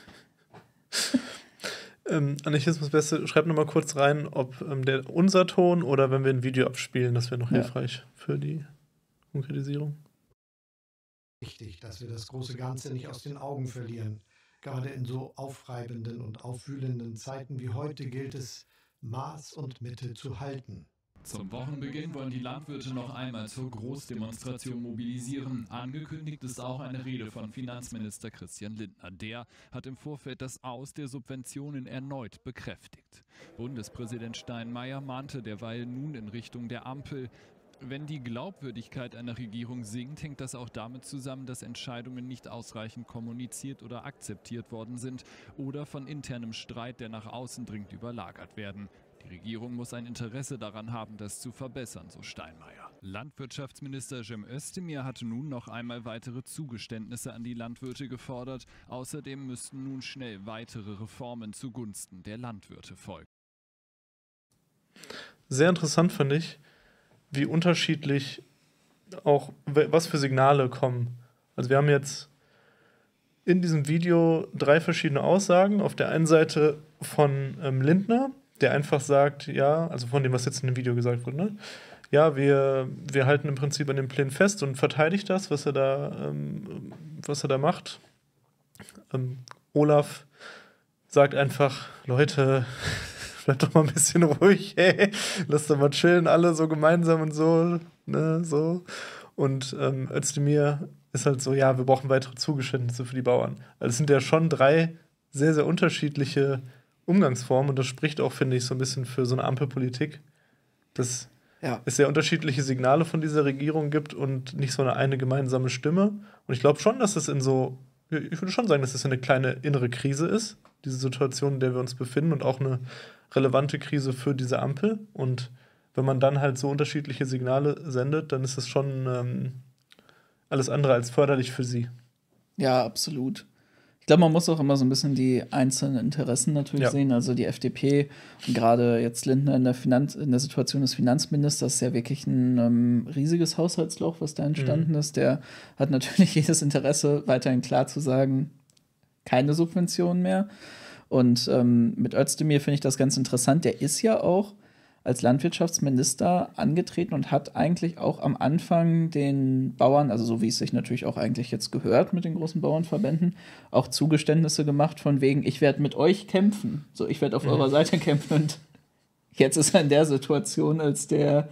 Anarchismus Beste, schreib noch mal kurz rein, ob unser Ton oder wenn wir ein Video abspielen, das wäre noch hilfreich für die Konkretisierung. Wichtig, dass wir das große Ganze nicht aus den Augen verlieren. Gerade in so aufreibenden und aufwühlenden Zeiten wie heute gilt es, Maß und Mitte zu halten. Zum Wochenbeginn wollen die Landwirte noch einmal zur Großdemonstration mobilisieren. Angekündigt ist auch eine Rede von Finanzminister Christian Lindner. Der hat im Vorfeld das Aus der Subventionen erneut bekräftigt. Bundespräsident Steinmeier mahnte derweil nun in Richtung der Ampel. Wenn die Glaubwürdigkeit einer Regierung sinkt, hängt das auch damit zusammen, dass Entscheidungen nicht ausreichend kommuniziert oder akzeptiert worden sind oder von internem Streit, der nach außen dringt, überlagert werden. Die Regierung muss ein Interesse daran haben, das zu verbessern, so Steinmeier. Landwirtschaftsminister Cem Özdemir hatte nun noch einmal weitere Zugeständnisse an die Landwirte gefordert. Außerdem müssten nun schnell weitere Reformen zugunsten der Landwirte folgen. Sehr interessant finde ich, wie unterschiedlich auch, was für Signale kommen. Also wir haben jetzt in diesem Video 3 verschiedene Aussagen. Auf der einen Seite von Lindner, der einfach sagt, ja, also von dem, was jetzt in dem Video gesagt wurde, ne? Ja, wir halten im Prinzip an den Plänen fest und verteidigt das, was er da macht. Olaf sagt einfach, Leute, bleibt doch mal ein bisschen ruhig, ey. Lasst doch mal chillen, alle so gemeinsam und so, ne, so. Und Özdemir ist halt so, ja, wir brauchen weitere Zugeständnisse für die Bauern. Also es sind ja schon 3 sehr, sehr unterschiedliche Umgangsformen und das spricht auch, finde ich, so ein bisschen für so eine Ampelpolitik, dass es sehr unterschiedliche Signale von dieser Regierung gibt und nicht so eine gemeinsame Stimme. Und ich glaube schon, dass es ich würde schon sagen, dass es eine kleine innere Krise ist, diese Situation, in der wir uns befinden und auch eine relevante Krise für diese Ampel. Und wenn man dann halt so unterschiedliche Signale sendet, dann ist das schon alles andere als förderlich für sie. Ja, absolut. Ich glaube, man muss auch immer so ein bisschen die einzelnen Interessen natürlich sehen. Also die FDP und gerade jetzt Lindner in der Situation des Finanzministers ist ja wirklich ein riesiges Haushaltsloch, was da entstanden ist. Der hat natürlich jedes Interesse, weiterhin klar zu sagen, keine Subventionen mehr. Und mit Özdemir finde ich das ganz interessant. Der ist ja auch als Landwirtschaftsminister angetreten und hat eigentlich auch am Anfang den Bauern, also so wie es sich natürlich auch eigentlich jetzt gehört mit den großen Bauernverbänden, auch Zugeständnisse gemacht von wegen, ich werde mit euch kämpfen. So, ich werde auf eurer Seite kämpfen. Und jetzt ist er in der Situation als der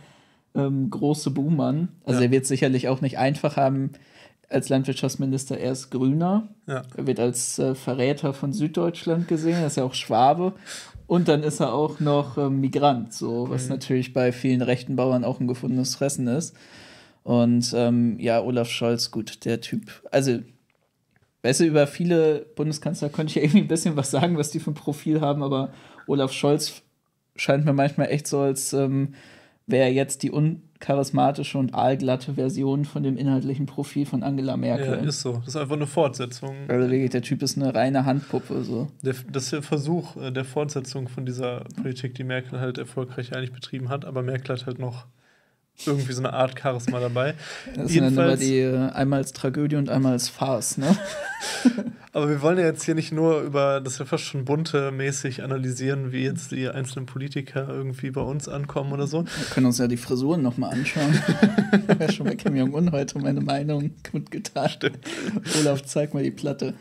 große Buhmann. Also er wird sicherlich auch nicht einfach haben als Landwirtschaftsminister. Er ist Grüner. Ja. Er wird als Verräter von Süddeutschland gesehen. Er ist ja auch Schwabe. Und dann ist er auch noch Migrant, so, was natürlich bei vielen rechten Bauern auch ein gefundenes Fressen ist. Und Olaf Scholz, gut, der Typ. Also, weißt du, über viele Bundeskanzler könnte ich ja irgendwie ein bisschen was sagen, was die für ein Profil haben, aber Olaf Scholz scheint mir manchmal echt so, als wäre jetzt die uncharismatische und aalglatte Version von dem inhaltlichen Profil von Angela Merkel. Ja, ist so. Das ist einfach eine Fortsetzung. Also wirklich, der Typ ist eine reine Handpuppe. So. Das ist der Versuch der Fortsetzung von dieser Politik, die Merkel halt erfolgreich eigentlich betrieben hat, aber Merkel hat halt noch irgendwie so eine Art Charisma dabei. Das sind dann immer die einmal als Tragödie und einmal als Farce, ne? Aber wir wollen ja jetzt hier nicht nur das ist ja fast schon bunte-mäßig analysieren, wie jetzt die einzelnen Politiker irgendwie bei uns ankommen oder so. Wir können uns ja die Frisuren nochmal anschauen. Ich habe ja schon bei Kim Jong-un heute meine Meinung kundgetan. Stimmt. Olaf, zeig mal die Platte.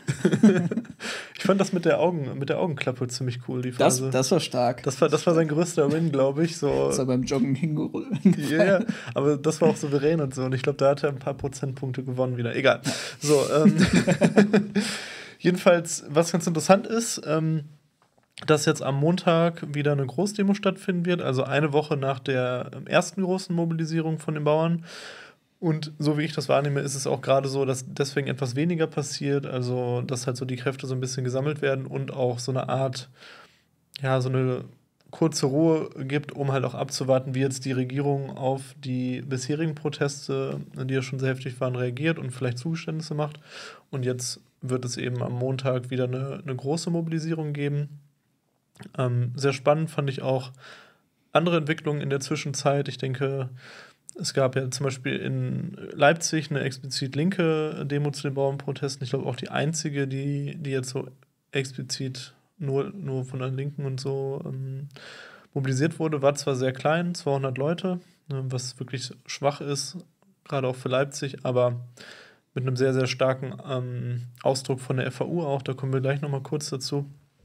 Ich fand das mit der Augenklappe ziemlich cool, die Phase. Das war stark. Das war sein größter Win, glaube ich. So. Das war beim Joggen hingerollt. Ja, aber das war auch souverän und so. Und ich glaube, da hat er ein paar Prozentpunkte gewonnen wieder. Egal. So, jedenfalls, was ganz interessant ist, dass jetzt am Montag wieder eine Großdemo stattfinden wird, also eine Woche nach der ersten großen Mobilisierung von den Bauern. Und so wie ich das wahrnehme, ist es auch gerade so, dass deswegen etwas weniger passiert, also dass halt so die Kräfte so ein bisschen gesammelt werden und auch so eine Art, ja, so eine kurze Ruhe gibt, um halt auch abzuwarten, wie jetzt die Regierung auf die bisherigen Proteste, die ja schon sehr heftig waren, reagiert und vielleicht Zugeständnisse macht. Und jetzt wird es eben am Montag wieder eine große Mobilisierung geben. Sehr spannend fand ich auch andere Entwicklungen in der Zwischenzeit. Ich denke, es gab ja zum Beispiel in Leipzig eine explizit linke Demo zu den Bauernprotesten. Ich glaube auch die einzige, die jetzt so explizit nur von der Linken und so mobilisiert wurde, war zwar sehr klein, 200 Leute, was wirklich schwach ist, gerade auch für Leipzig, aber mit einem sehr, sehr starken Ausdruck von der FAU auch. Da kommen wir gleich nochmal kurz dazu.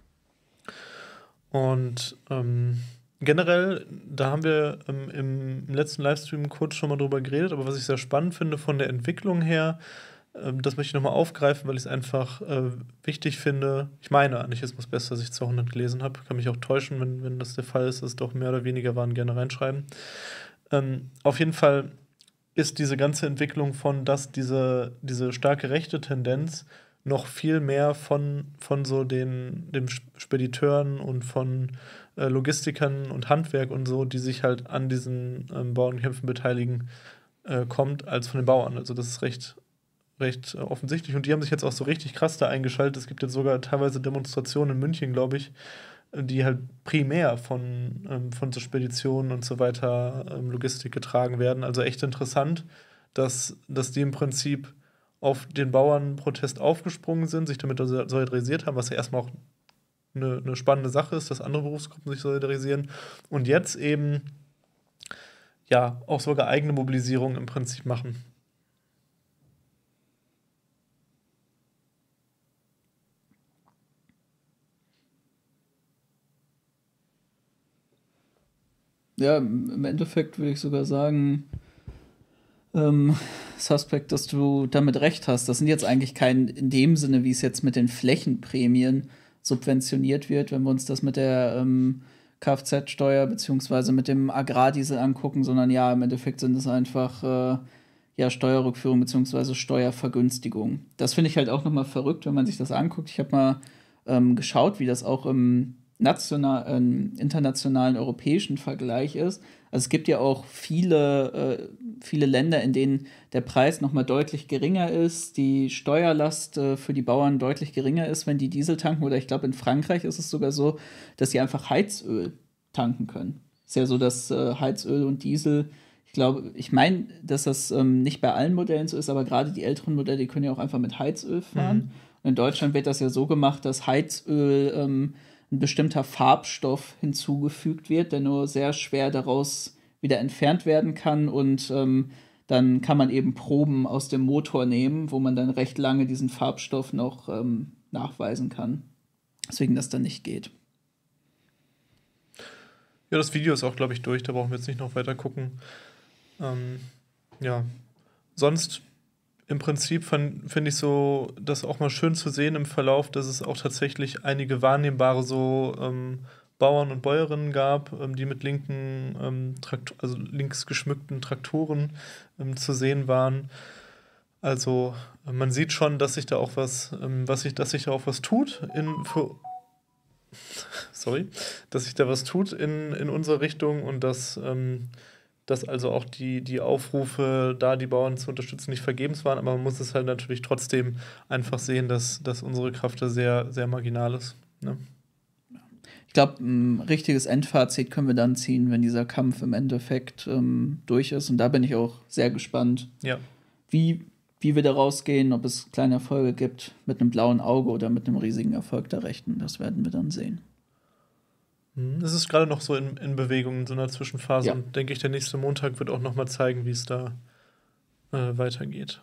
Und generell, da haben wir im letzten Livestream kurz schon mal drüber geredet, aber was ich sehr spannend finde von der Entwicklung her, das möchte ich nochmal aufgreifen, weil ich es einfach wichtig finde. Ich meine, Anarchismus Best, dass ich 200 gelesen habe. Kann mich auch täuschen, wenn das der Fall ist, dass es doch mehr oder weniger waren, gerne reinschreiben. Auf jeden Fall ist diese ganze Entwicklung dass diese starke rechte Tendenz noch viel mehr von so dem Spediteuren und von Logistikern und Handwerk und so, die sich halt an diesen Bauernkämpfen beteiligen, kommt, als von den Bauern. Also das ist recht offensichtlich. Und die haben sich jetzt auch so richtig krass da eingeschaltet. Es gibt jetzt sogar teilweise Demonstrationen in München, glaube ich, die halt primär von so Speditionen und so weiter Logistik getragen werden. Also echt interessant, dass die im Prinzip auf den Bauernprotest aufgesprungen sind, sich damit solidarisiert haben, was ja erstmal auch eine spannende Sache ist, dass andere Berufsgruppen sich solidarisieren. Und jetzt eben ja auch sogar eigene Mobilisierung im Prinzip machen. Ja, im Endeffekt würde ich sogar sagen, Suspect, dass du damit recht hast. Das sind jetzt eigentlich in dem Sinne, wie es jetzt mit den Flächenprämien subventioniert wird, wenn wir uns das mit der Kfz-Steuer beziehungsweise mit dem Agrardiesel angucken, sondern ja, im Endeffekt sind es einfach Steuerrückführung beziehungsweise Steuervergünstigung. Das finde ich halt auch nochmal verrückt, wenn man sich das anguckt. Ich habe mal geschaut, wie das auch im internationalen europäischen Vergleich ist. Also es gibt ja auch viele Länder, in denen der Preis noch mal deutlich geringer ist, die Steuerlast für die Bauern deutlich geringer ist, wenn die Diesel tanken. Oder ich glaube, in Frankreich ist es sogar so, dass sie einfach Heizöl tanken können. Ist ja so, dass Heizöl und Diesel, ich meine, dass das nicht bei allen Modellen so ist, aber gerade die älteren Modelle, die können ja auch einfach mit Heizöl fahren. Und in Deutschland wird das ja so gemacht, dass Heizöl ein bestimmter Farbstoff hinzugefügt wird, der nur sehr schwer daraus wieder entfernt werden kann. Und dann kann man eben Proben aus dem Motor nehmen, wo man dann recht lange diesen Farbstoff noch nachweisen kann. Deswegen das dann nicht geht. Ja, das Video ist auch, glaube ich, durch. Da brauchen wir jetzt nicht noch weiter gucken. Ja, sonst im Prinzip finde ich so, das auch mal schön zu sehen im Verlauf, dass es auch tatsächlich einige wahrnehmbare so Bauern und Bäuerinnen gab, die mit links geschmückten Traktoren zu sehen waren. Also man sieht schon, dass sich da auch was tut dass sich da was tut in unsere Richtung und dass also auch die Aufrufe, da die Bauern zu unterstützen, nicht vergebens waren, aber man muss es halt natürlich trotzdem einfach sehen, dass unsere Kraft da sehr, sehr marginal ist. Ne? Ich glaube, ein richtiges Endfazit können wir dann ziehen, wenn dieser Kampf im Endeffekt durch ist. Und da bin ich auch sehr gespannt, wie wir da rausgehen, ob es kleine Erfolge gibt mit einem blauen Auge oder mit einem riesigen Erfolg der Rechten. Das werden wir dann sehen. Es ist gerade noch so in Bewegung, in so einer Zwischenphase. Ja. Und denke ich, der nächste Montag wird auch noch mal zeigen, wie es da weitergeht.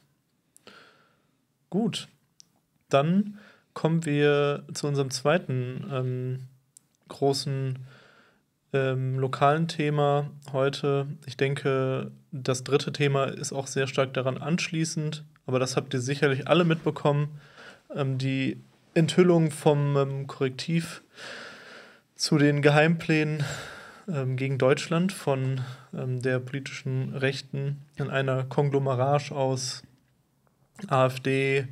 Gut. Dann kommen wir zu unserem zweiten großen lokalen Thema heute. Ich denke, das dritte Thema ist auch sehr stark daran anschließend, aber das habt ihr sicherlich alle mitbekommen. Die Enthüllung vom Korrektiv zu den Geheimplänen gegen Deutschland von der politischen Rechten in einer Konglomerage aus AfD,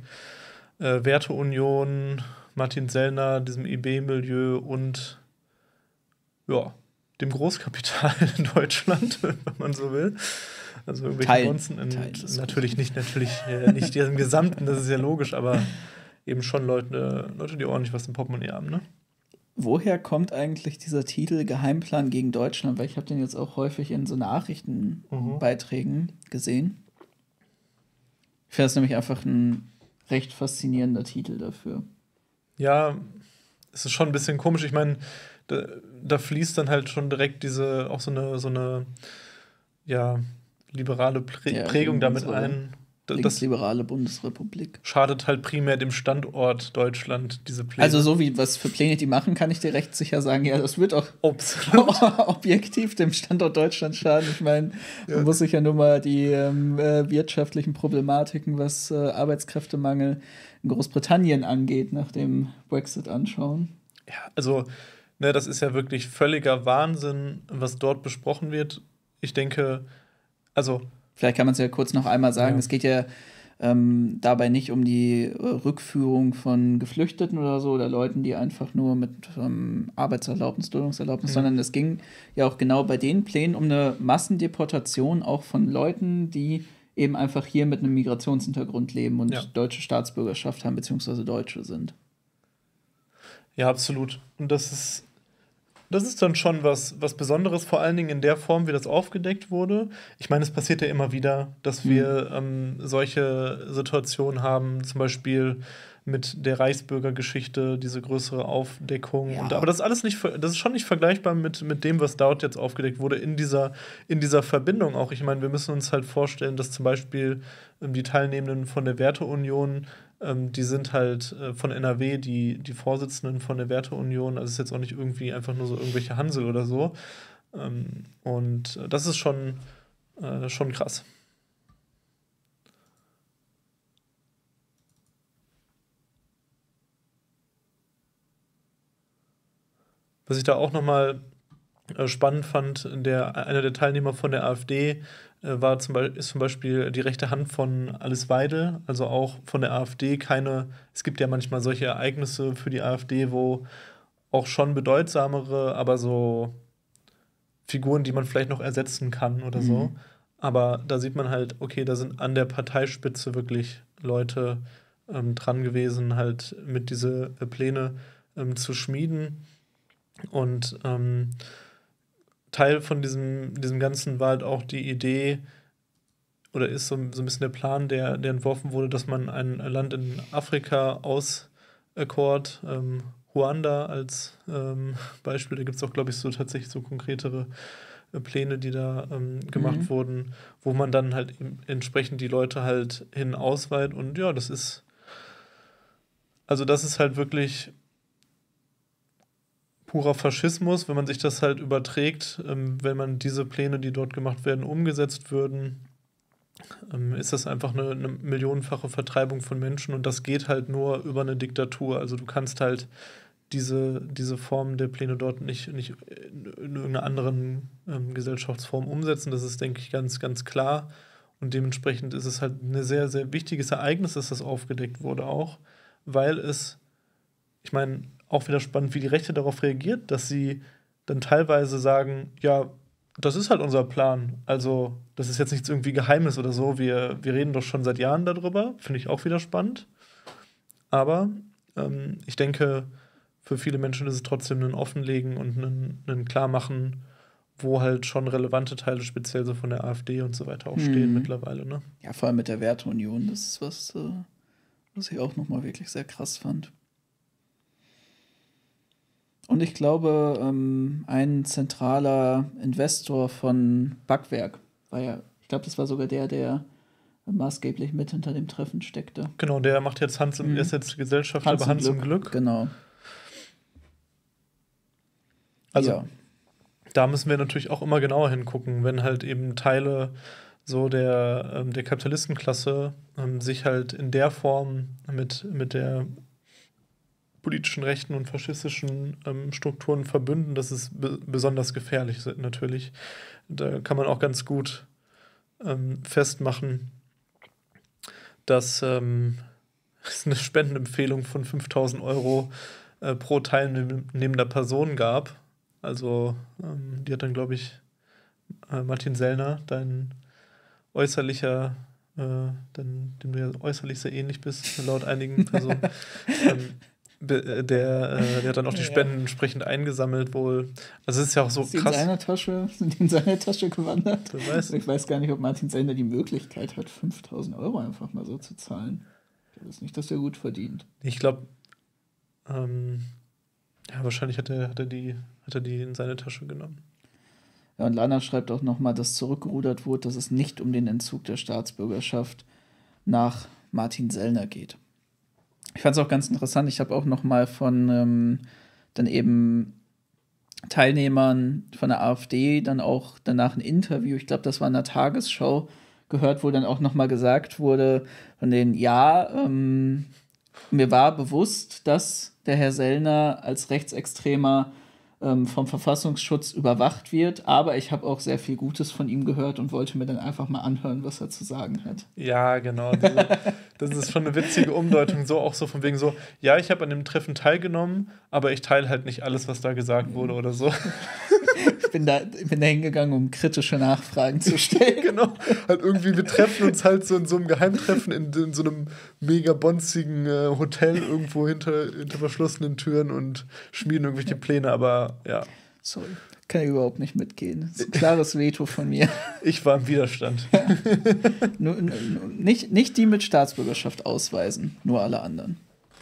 Werteunion, Martin Sellner, diesem IB-Milieu und ja, dem Großkapital in Deutschland, wenn man so will. Also irgendwelche Bonzen natürlich nicht im Gesamten, das ist ja logisch, aber eben schon Leute, die ordentlich was im Portemonnaie haben, ne? Woher kommt eigentlich dieser Titel Geheimplan gegen Deutschland? Weil ich habe den jetzt auch häufig in so Nachrichtenbeiträgen gesehen. Ich finde das nämlich einfach ein recht faszinierender Titel dafür. Ja, es ist schon ein bisschen komisch. Ich meine, da fließt dann halt schon direkt auch so eine ja, liberale Prägung damit ein. Linksliberale Bundesrepublik. Schadet halt primär dem Standort Deutschland, diese Pläne. Also so wie was für Pläne die machen, kann ich dir recht sicher sagen, ja, das wird auch objektiv dem Standort Deutschland schaden. Ich meine, man muss sich ja nur mal die wirtschaftlichen Problematiken, was Arbeitskräftemangel in Großbritannien angeht, nach dem Brexit anschauen. Ja, also das ist ja wirklich völliger Wahnsinn, was dort besprochen wird. Ich denke, vielleicht kann man es ja kurz noch einmal sagen, es geht ja dabei nicht um die Rückführung von Geflüchteten oder so oder Leuten, die einfach nur mit Arbeitserlaubnis, Duldungserlaubnis, sondern es ging ja auch genau bei den Plänen um eine Massendeportation auch von Leuten, die eben einfach hier mit einem Migrationshintergrund leben und deutsche Staatsbürgerschaft haben, beziehungsweise Deutsche sind. Ja, absolut. Und das ist dann schon was Besonderes, vor allen Dingen in der Form, wie das aufgedeckt wurde. Ich meine, es passiert ja immer wieder, dass wir solche Situationen haben, zum Beispiel mit der Reichsbürgergeschichte, diese größere Aufdeckung. Ja. Aber das ist schon nicht vergleichbar mit dem, was dort jetzt aufgedeckt wurde, in dieser Verbindung auch. Ich meine, wir müssen uns halt vorstellen, dass zum Beispiel die Teilnehmenden von der Werteunion, die sind halt von NRW die Vorsitzenden von der Werteunion. Also es ist jetzt auch nicht irgendwie einfach nur so irgendwelche Hansel oder so. Und das ist schon krass. Was ich da auch nochmal spannend fand, einer der Teilnehmer von der AfD ist zum Beispiel die rechte Hand von Alice Weidel, also auch von der AfD es gibt ja manchmal solche Ereignisse für die AfD, wo auch schon bedeutsamere, aber so Figuren, die man vielleicht noch ersetzen kann oder so. Aber da sieht man halt, okay, da sind an der Parteispitze wirklich Leute dran gewesen, halt mit diese Pläne zu schmieden. Und Teil von diesem Ganzen war halt auch die Idee, oder ist so ein bisschen der Plan, der entworfen wurde, dass man ein Land in Afrika auserkort, Ruanda als Beispiel, da gibt es auch, glaube ich, tatsächlich so konkretere Pläne, die da gemacht wurden, wo man dann halt entsprechend die Leute halt hin ausweitet. Und ja, das ist halt wirklich purer Faschismus, wenn man sich das halt überträgt, wenn man diese Pläne, die dort gemacht werden, umgesetzt würden, ist das einfach eine millionenfache Vertreibung von Menschen und das geht halt nur über eine Diktatur. Also du kannst halt diese Form der Pläne dort nicht in irgendeiner anderen Gesellschaftsform umsetzen. Das ist, denke ich, ganz, ganz klar. Und dementsprechend ist es halt ein sehr, sehr wichtiges Ereignis, dass das aufgedeckt wurde auch, weil ich meine, auch wieder spannend, wie die Rechte darauf reagiert, dass sie dann teilweise sagen, ja, das ist halt unser Plan. Also, das ist jetzt nichts irgendwie Geheimes oder so. Wir reden doch schon seit Jahren darüber. Finde ich auch wieder spannend. Aber ich denke, für viele Menschen ist es trotzdem ein Offenlegen und ein Klarmachen, wo halt schon relevante Teile, speziell so von der AfD und so weiter, auch stehen mittlerweile. Ne? Ja, vor allem mit der Werteunion. Das ist was ich auch nochmal wirklich sehr krass fand. Und ich glaube, ein zentraler Investor von Backwerk war ich glaube, das war sogar der maßgeblich mit hinter dem Treffen steckte. Genau, der macht jetzt ist jetzt Gesellschafter bei Hans im Glück. Genau. Also, da müssen wir natürlich auch immer genauer hingucken, wenn halt eben Teile so der Kapitalistenklasse sich halt in der Form mit der politischen rechten und faschistischen Strukturen verbünden, das ist besonders gefährlich natürlich. Da kann man auch ganz gut festmachen, dass es eine Spendenempfehlung von 5.000 € pro teilnehmender Person gab. Also die hat dann, glaube ich, Martin Sellner, dein äußerlicher, dem du ja äußerlich sehr ähnlich bist, laut einigen Personen, der hat dann auch die Spenden entsprechend eingesammelt wohl. Also es ist ja auch so sind krass. Sind die in seine Tasche gewandert? Ich weiß gar nicht, ob Martin Sellner die Möglichkeit hat, 5.000 € einfach mal so zu zahlen. Ich weiß nicht, dass er gut verdient. Ich glaube, wahrscheinlich hat er die in seine Tasche genommen. Ja, und Lana schreibt auch nochmal, dass zurückgerudert wurde, dass es nicht um den Entzug der Staatsbürgerschaft nach Martin Sellner geht. Ich fand es auch ganz interessant. Ich habe auch nochmal von dann eben Teilnehmern von der AfD dann auch danach ein Interview, ich glaube, das war in der Tagesschau, gehört, wo dann auch nochmal gesagt wurde von denen, mir war bewusst, dass der Herr Sellner als Rechtsextremer vom Verfassungsschutz überwacht wird, aber ich habe auch sehr viel Gutes von ihm gehört und wollte mir dann einfach mal anhören, was er zu sagen hat. Ja, genau. Das ist schon eine witzige Umdeutung, so auch so von wegen so, ja, ich habe an dem Treffen teilgenommen, aber ich teile halt nicht alles, was da gesagt wurde oder so. Ich bin da hingegangen, um kritische Nachfragen zu stellen. Genau. Halt irgendwie, wir treffen uns halt so in so einem Geheimtreffen in so einem mega bonzigen Hotel irgendwo hinter verschlossenen Türen und schmieden irgendwelche Pläne, aber ja. Sorry, kann ich überhaupt nicht mitgehen. Das ist ein klares Veto von mir. Ich war im Widerstand. Ja. Nicht die mit Staatsbürgerschaft ausweisen, nur alle anderen.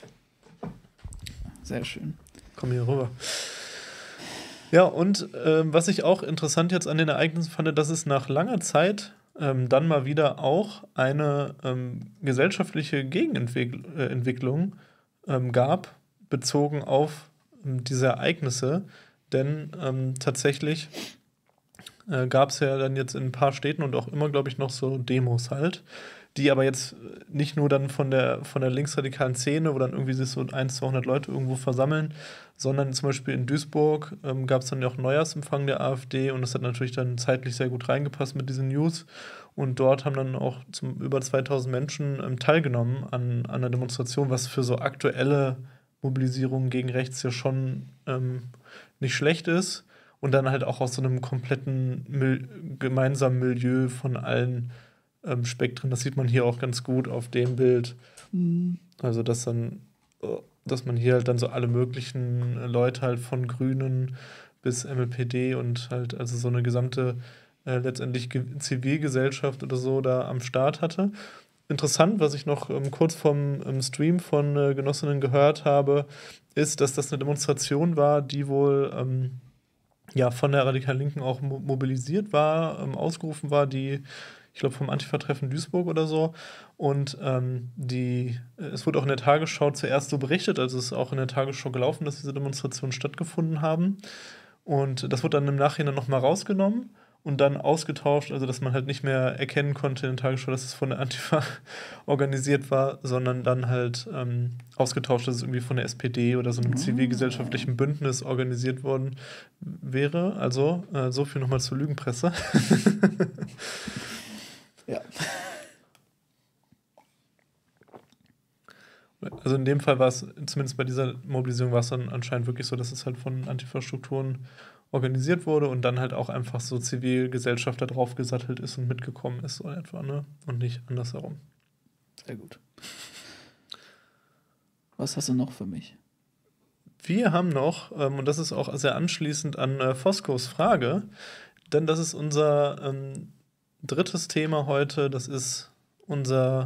Sehr schön. Komm hier rüber. Ja, und was ich auch interessant jetzt an den Ereignissen fand, dass es nach langer Zeit dann mal wieder auch eine gesellschaftliche Gegenentwicklung gab, bezogen auf diese Ereignisse. Denn tatsächlich gab es ja dann jetzt in ein paar Städten und auch immer, glaube ich, noch so Demos halt, die aber jetzt nicht nur dann von der linksradikalen Szene, wo dann irgendwie sich so 100-200 Leute irgendwo versammeln, sondern zum Beispiel in Duisburg gab es dann ja auch Neujahrsempfang der AfD und das hat natürlich dann zeitlich sehr gut reingepasst mit diesen News. Und dort haben dann auch über 2.000 Menschen teilgenommen an einer Demonstration, was für so aktuelle Mobilisierungen gegen rechts ja schon nicht schlecht ist. Und dann halt auch aus so einem kompletten gemeinsamen Milieu von allen Spektren. Das sieht man hier auch ganz gut auf dem Bild. Mhm. Also, dass man hier halt dann so alle möglichen Leute halt von Grünen bis MLPD und halt also so eine gesamte letztendlich Zivilgesellschaft oder so da am Start hatte. Interessant, was ich noch kurz vom Stream von Genossinnen gehört habe, ist, dass das eine Demonstration war, die wohl von der radikalen Linken auch mobilisiert war, ausgerufen war, die ich glaube, vom Antifa-Treffen Duisburg oder so. Und es wurde auch in der Tagesschau zuerst so berichtet, also es ist auch in der Tagesschau gelaufen, dass diese Demonstrationen stattgefunden haben. Und das wurde dann im Nachhinein nochmal rausgenommen und dann ausgetauscht, also dass man halt nicht mehr erkennen konnte in der Tagesschau, dass es von der Antifa organisiert war, sondern dann halt ausgetauscht, dass es irgendwie von der SPD oder so einem zivilgesellschaftlichen Bündnis organisiert worden wäre. Also so viel nochmal zur Lügenpresse. Ja. Also in dem Fall war es, zumindest bei dieser Mobilisierung war es dann anscheinend wirklich so, dass es halt von Antifa-Strukturen organisiert wurde und dann halt auch einfach so Zivilgesellschaft da drauf gesattelt ist und mitgekommen ist, so etwa, ne? Und nicht andersherum. Sehr gut. Was hast du noch für mich? Wir haben noch, und das ist auch sehr anschließend an Foskos Frage, denn das ist unser drittes Thema heute, das ist unser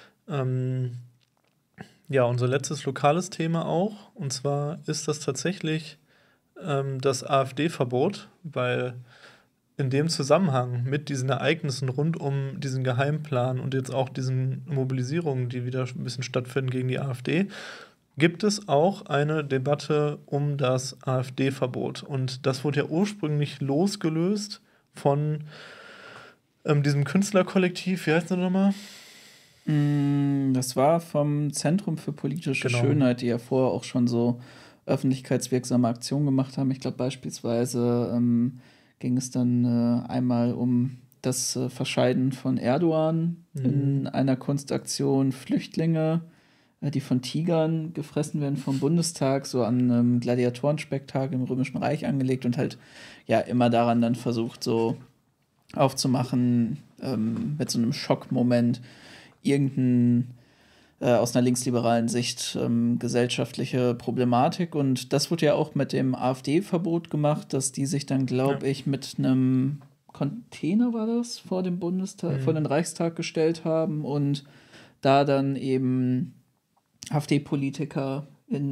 letztes lokales Thema auch. Und zwar ist das tatsächlich das AfD-Verbot, weil in dem Zusammenhang mit diesen Ereignissen rund um diesen Geheimplan und jetzt auch diesen Mobilisierungen, die wieder ein bisschen stattfinden gegen die AfD, gibt es auch eine Debatte um das AfD-Verbot. Und das wurde ja ursprünglich losgelöst von diesem Künstlerkollektiv, wie heißt das nochmal? Das war vom Zentrum für politische Schönheit, die ja vorher auch schon so öffentlichkeitswirksame Aktionen gemacht haben. Ich glaube beispielsweise ging es dann einmal um das Verscheiden von Erdogan in einer Kunstaktion, Flüchtlinge, die von Tigern gefressen werden vom Bundestag, so an einem Gladiatorenspektakel im Römischen Reich angelegt und halt ja immer daran dann versucht, so aufzumachen, mit so einem Schockmoment aus einer linksliberalen Sicht gesellschaftliche Problematik. Und das wurde ja auch mit dem AfD-Verbot gemacht, dass die sich dann, glaube ich, mit einem Container war das, vor dem Bundestag, vor den Reichstag gestellt haben und da dann eben AfD-Politiker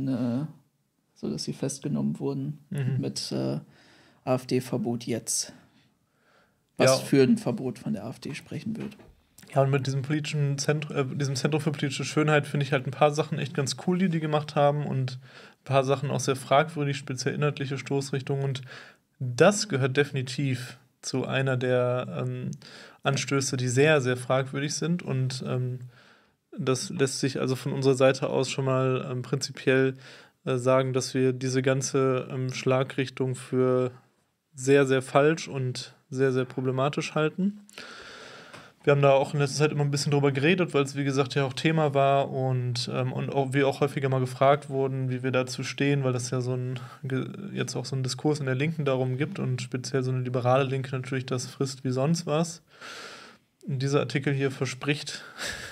so dass sie festgenommen wurden mit AfD-Verbot jetzt. Was für ein Verbot von der AfD sprechen wird. Ja, und mit diesem diesem Zentrum für politische Schönheit finde ich halt ein paar Sachen echt ganz cool, die gemacht haben und ein paar Sachen auch sehr fragwürdig, speziell inhaltliche Stoßrichtungen. Und das gehört definitiv zu einer der Anstöße, die sehr, sehr fragwürdig sind. Und das lässt sich also von unserer Seite aus schon mal prinzipiell sagen, dass wir diese ganze Schlagrichtung für sehr, sehr falsch und sehr, sehr problematisch halten. Wir haben da auch in letzter Zeit immer ein bisschen drüber geredet, weil es, wie gesagt, ja auch Thema war und wir auch häufiger mal gefragt wurden, wie wir dazu stehen, weil das ja jetzt auch so einen Diskurs in der Linken darum gibt und speziell so eine liberale Linke natürlich das frisst wie sonst was. Und dieser Artikel hier verspricht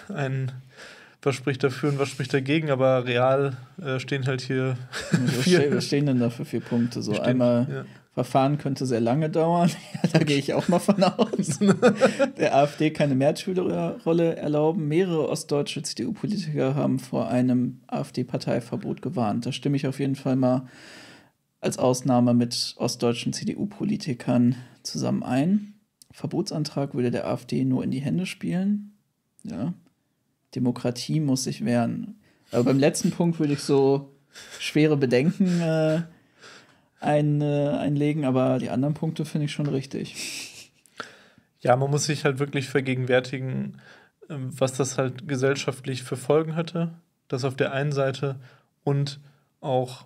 was spricht dafür und was spricht dagegen, aber real stehen halt hier Was stehen denn da für 4 Punkte? So einmal Verfahren könnte sehr lange dauern. Ja, da gehe ich auch mal von aus. Der AfD keine Märtyrerrolle erlauben. Mehrere ostdeutsche CDU-Politiker haben vor einem AfD-Parteiverbot gewarnt. Da stimme ich auf jeden Fall mal als Ausnahme mit ostdeutschen CDU-Politikern zusammen ein. Verbotsantrag würde der AfD nur in die Hände spielen. Ja. Demokratie muss sich wehren. Aber beim letzten Punkt würde ich so schwere Bedenken einlegen, aber die anderen Punkte finde ich schon richtig. Ja, man muss sich halt wirklich vergegenwärtigen, was das halt gesellschaftlich für Folgen hatte. Das auf der einen Seite und auch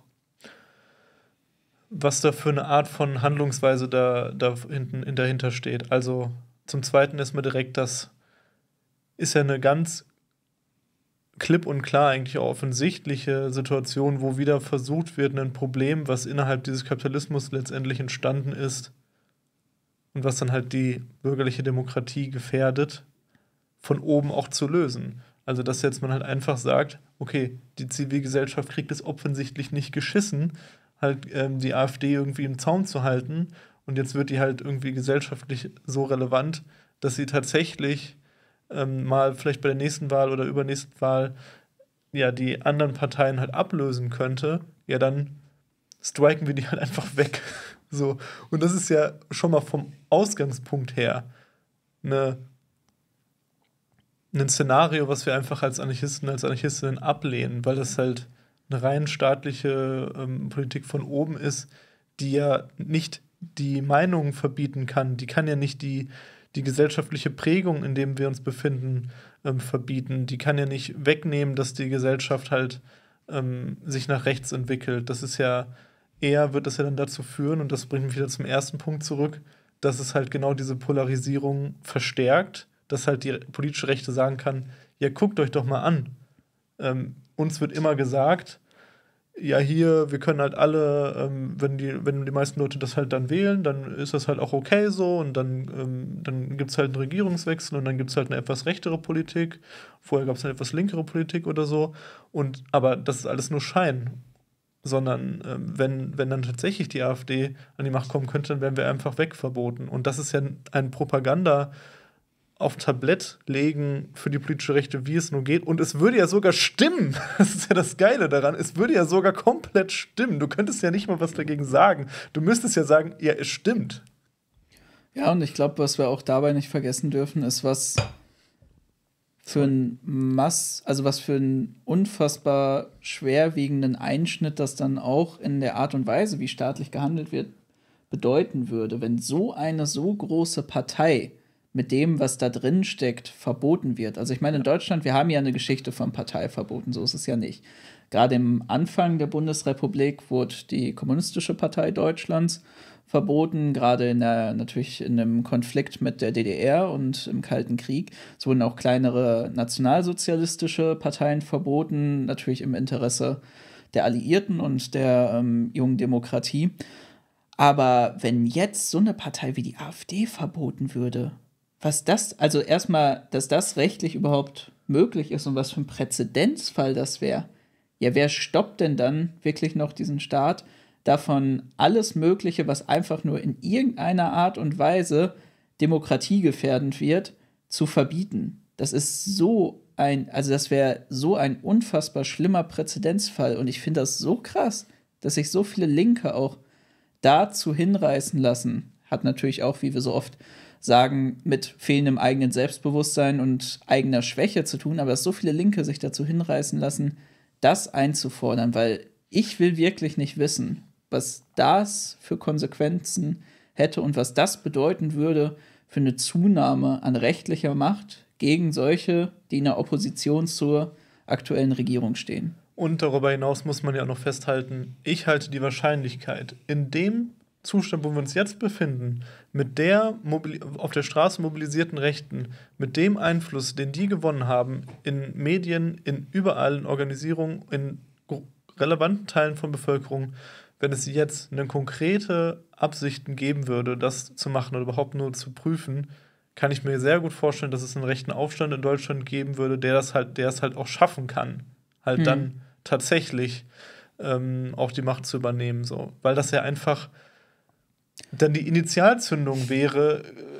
was da für eine Art von Handlungsweise dahinter steht. Also zum Zweiten erstmal direkt, das ist ja eine ganz klipp und klar eigentlich auch offensichtliche Situation, wo wieder versucht wird, ein Problem, was innerhalb dieses Kapitalismus letztendlich entstanden ist und was dann halt die bürgerliche Demokratie gefährdet, von oben auch zu lösen. Also dass jetzt man halt einfach sagt, okay, die Zivilgesellschaft kriegt es offensichtlich nicht geschissen, halt die AfD irgendwie im Zaum zu halten und jetzt wird die halt irgendwie gesellschaftlich so relevant, dass sie tatsächlich mal vielleicht bei der nächsten Wahl oder übernächsten Wahl ja die anderen Parteien halt ablösen könnte, ja dann striken wir die halt einfach weg. So. Und das ist ja schon mal vom Ausgangspunkt her ein Szenario, was wir einfach als Anarchisten, als Anarchistinnen ablehnen, weil das halt eine rein staatliche Politik von oben ist, die ja nicht die Meinung verbieten kann. Die kann ja nicht die gesellschaftliche Prägung, in dem wir uns befinden, verbieten. Die kann ja nicht wegnehmen, dass die Gesellschaft halt sich nach rechts entwickelt. Das ist ja wird das ja dann dazu führen, und das bringt mich wieder zum ersten Punkt zurück, dass es halt genau diese Polarisierung verstärkt, dass halt die politische Rechte sagen kann, ja, guckt euch doch mal an. Uns wird immer gesagt, ja, hier, wir können halt alle, wenn die meisten Leute das halt dann wählen, dann ist das halt auch okay so und dann gibt es halt einen Regierungswechsel und dann gibt es halt eine etwas rechtere Politik. Vorher gab es eine etwas linkere Politik oder so. Aber das ist alles nur Schein. Sondern wenn dann tatsächlich die AfD an die Macht kommen könnte, dann wären wir einfach wegverboten. Und das ist ja ein Propaganda auf Tablett legen für die politische Rechte, wie es nur geht. Und es würde ja sogar stimmen. Das ist ja das Geile daran. Es würde ja sogar komplett stimmen. Du könntest ja nicht mal was dagegen sagen. Du müsstest ja sagen, ja, es stimmt. Ja, und ich glaube, was wir auch dabei nicht vergessen dürfen, ist, was für einen unfassbar schwerwiegenden Einschnitt das dann auch in der Art und Weise, wie staatlich gehandelt wird, bedeuten würde, wenn so eine so große Partei mit dem, was da drin steckt, verboten wird. Also ich meine, in Deutschland, wir haben ja eine Geschichte von Parteiverboten, so ist es ja nicht. Gerade im Anfang der Bundesrepublik wurde die Kommunistische Partei Deutschlands verboten, gerade natürlich in einem Konflikt mit der DDR und im Kalten Krieg. Es wurden auch kleinere nationalsozialistische Parteien verboten, natürlich im Interesse der Alliierten und der jungen Demokratie. Aber wenn jetzt so eine Partei wie die AfD verboten würde, also erstmal, dass das rechtlich überhaupt möglich ist und was für ein Präzedenzfall das wäre. Ja, wer stoppt denn dann wirklich noch diesen Staat davon, alles Mögliche, was einfach nur in irgendeiner Art und Weise demokratiegefährdend wird, zu verbieten? Das wäre so ein unfassbar schlimmer Präzedenzfall. Und ich finde das so krass, dass sich so viele Linke auch dazu hinreißen lassen. Hat natürlich auch, wie wir so oft sagen, mit fehlendem eigenen Selbstbewusstsein und eigener Schwäche zu tun, aber dass so viele Linke sich dazu hinreißen lassen, das einzufordern, weil ich will wirklich nicht wissen, was das für Konsequenzen hätte und was das bedeuten würde für eine Zunahme an rechtlicher Macht gegen solche, die in der Opposition zur aktuellen Regierung stehen. Und darüber hinaus muss man ja auch noch festhalten, ich halte die Wahrscheinlichkeit, in dem Zustand, wo wir uns jetzt befinden, mit der auf der Straße mobilisierten Rechten, mit dem Einfluss, den die gewonnen haben, in Medien, überall in Organisierungen, in relevanten Teilen von Bevölkerung, wenn es jetzt eine konkrete Absichten geben würde, das zu machen oder überhaupt nur zu prüfen, kann ich mir sehr gut vorstellen, dass es einen rechten Aufstand in Deutschland geben würde, der es halt auch schaffen kann, dann tatsächlich auch die Macht zu übernehmen. So. Weil das ja einfach dann die Initialzündung wäre,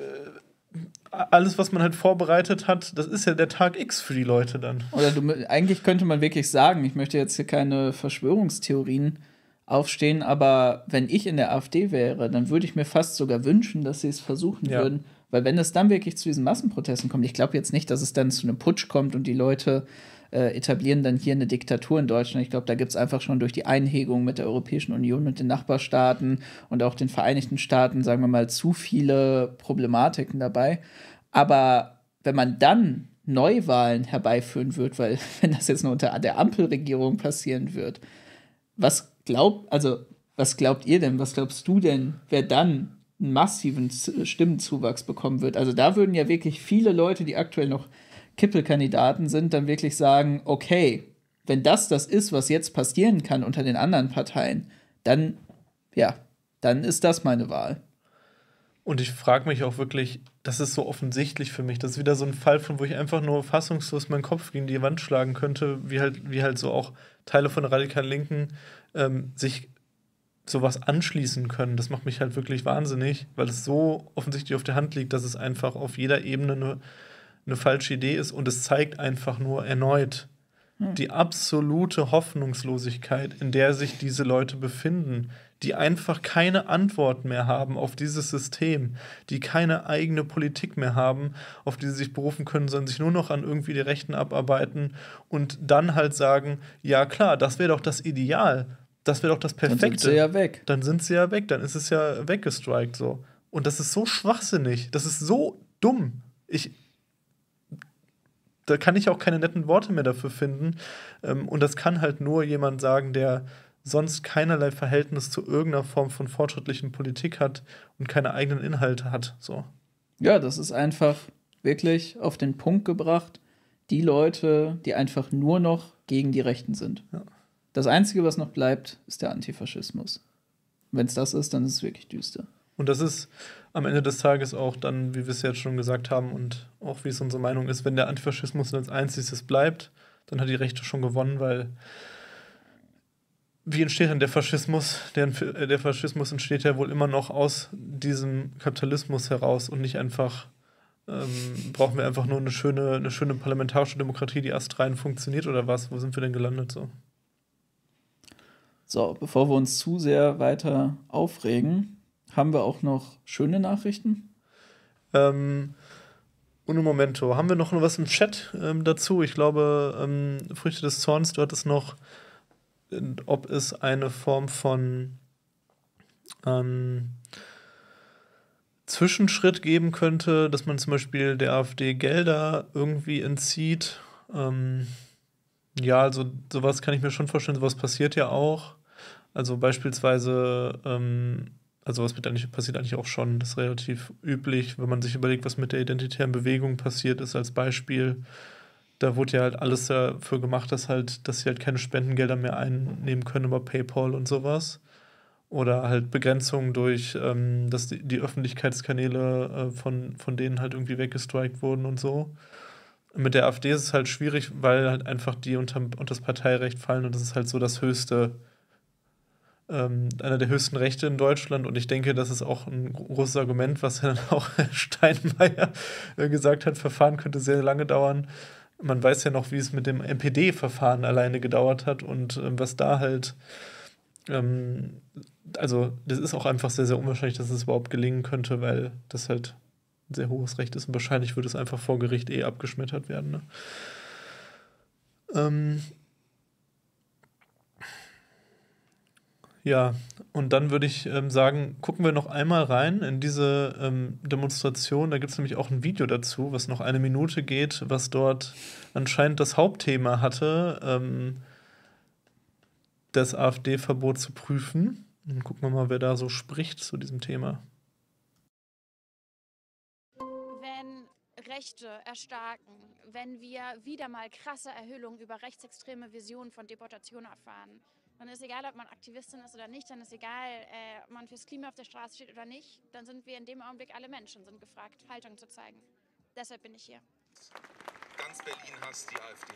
alles, was man halt vorbereitet hat, das ist ja der Tag X für die Leute dann. Oder eigentlich könnte man wirklich sagen, ich möchte jetzt hier keine Verschwörungstheorien aufstehen, aber wenn ich in der AfD wäre, dann würde ich mir fast sogar wünschen, dass sie es versuchen würden. Weil wenn es dann wirklich zu diesen Massenprotesten kommt, ich glaube jetzt nicht, dass es dann zu einem Putsch kommt und die Leute etablieren dann hier eine Diktatur in Deutschland. Ich glaube, da gibt es einfach schon durch die Einhegung mit der Europäischen Union und den Nachbarstaaten und auch den Vereinigten Staaten, sagen wir mal, zu viele Problematiken dabei. Aber wenn man dann Neuwahlen herbeiführen wird, weil wenn das jetzt nur unter der Ampelregierung passieren wird, was glaubt ihr denn, was glaubst du denn, wer dann einen massiven Stimmenzuwachs bekommen wird? Also da würden ja wirklich viele Leute, die aktuell noch Kippelkandidaten sind, dann wirklich sagen, okay, wenn das ist, was jetzt passieren kann unter den anderen Parteien, dann ist das meine Wahl. Und ich frage mich auch wirklich, das ist so offensichtlich für mich, das ist wieder so ein Fall, von wo ich einfach nur fassungslos meinen Kopf gegen die Wand schlagen könnte, wie halt so auch Teile von der radikalen Linken sich sowas anschließen können. Das macht mich halt wirklich wahnsinnig, weil es so offensichtlich auf der Hand liegt, dass es einfach auf jeder Ebene eine falsche Idee ist und es zeigt einfach nur erneut die absolute Hoffnungslosigkeit, in der sich diese Leute befinden, die einfach keine Antwort mehr haben auf dieses System, die keine eigene Politik mehr haben, auf die sie sich berufen können, sondern sich nur noch an irgendwie die Rechten abarbeiten und dann halt sagen, ja klar, das wäre doch das Ideal, das wäre doch das Perfekte. Dann sind sie ja weg. Dann ist es ja weggestrikt so. Und das ist so schwachsinnig, das ist so dumm. Da kann ich auch keine netten Worte mehr dafür finden. Und das kann halt nur jemand sagen, der sonst keinerlei Verhältnis zu irgendeiner Form von fortschrittlichen Politik hat und keine eigenen Inhalte hat. So. Ja, das ist einfach wirklich auf den Punkt gebracht. Die Leute, die einfach nur noch gegen die Rechten sind. Ja. Das Einzige, was noch bleibt, ist der Antifaschismus. Wenn es das ist, dann ist es wirklich düster. Und das ist am Ende des Tages auch dann, wie wir es jetzt schon gesagt haben und auch wie es unsere Meinung ist, wenn der Antifaschismus als einziges bleibt, dann hat die Rechte schon gewonnen, weil wie entsteht dann der Faschismus? Der Faschismus entsteht ja wohl immer noch aus diesem Kapitalismus heraus und nicht einfach, brauchen wir einfach nur eine schöne parlamentarische Demokratie, die astrein funktioniert oder was? Wo sind wir denn gelandet so? So, bevor wir uns zu sehr weiter aufregen, haben wir auch noch schöne Nachrichten? Uno momento. Haben wir noch was im Chat dazu? Ich glaube, Früchte des Zorns, du hattest noch, ob es eine Form von Zwischenschritt geben könnte, dass man zum Beispiel der AfD Gelder irgendwie entzieht. Ja, also sowas kann ich mir schon vorstellen, sowas passiert ja auch. Also beispielsweise, also was passiert eigentlich auch schon, das ist relativ üblich, wenn man sich überlegt, was mit der identitären Bewegung passiert ist, als Beispiel. Da wurde ja halt alles dafür gemacht, dass sie halt keine Spendengelder mehr einnehmen können über PayPal und sowas. Oder halt Begrenzungen durch, dass die Öffentlichkeitskanäle von denen halt irgendwie weggestrikt wurden und so. Mit der AfD ist es halt schwierig, weil halt einfach die unter das Parteirecht fallen und das ist halt so das höchste, einer der höchsten Rechte in Deutschland. Und ich denke, das ist auch ein großes Argument, was ja dann auch Steinmeier gesagt hat, Verfahren könnte sehr lange dauern. Man weiß ja noch, wie es mit dem NPD-Verfahren alleine gedauert hat und was da halt also das ist auch einfach sehr, sehr unwahrscheinlich, dass es überhaupt gelingen könnte, weil das halt ein sehr hohes Recht ist und wahrscheinlich würde es einfach vor Gericht abgeschmettert werden. Ne? Ja, und dann würde ich sagen, gucken wir noch einmal rein in diese Demonstration. Da gibt es nämlich auch ein Video dazu, was noch 1 Minute geht, was dort anscheinend das Hauptthema hatte, das AfD-Verbot zu prüfen. Dann gucken wir mal, wer da so spricht zu diesem Thema. Wenn Rechte erstarken, wenn wir wieder mal krasse Erhöhungen über rechtsextreme Visionen von Deportation erfahren, dann ist egal, ob man Aktivistin ist oder nicht, dann ist egal, ob man fürs Klima auf der Straße steht oder nicht, dann sind wir in dem Augenblick alle Menschen, sind gefragt, Haltung zu zeigen. Deshalb bin ich hier. Ganz Berlin hasst die AfD.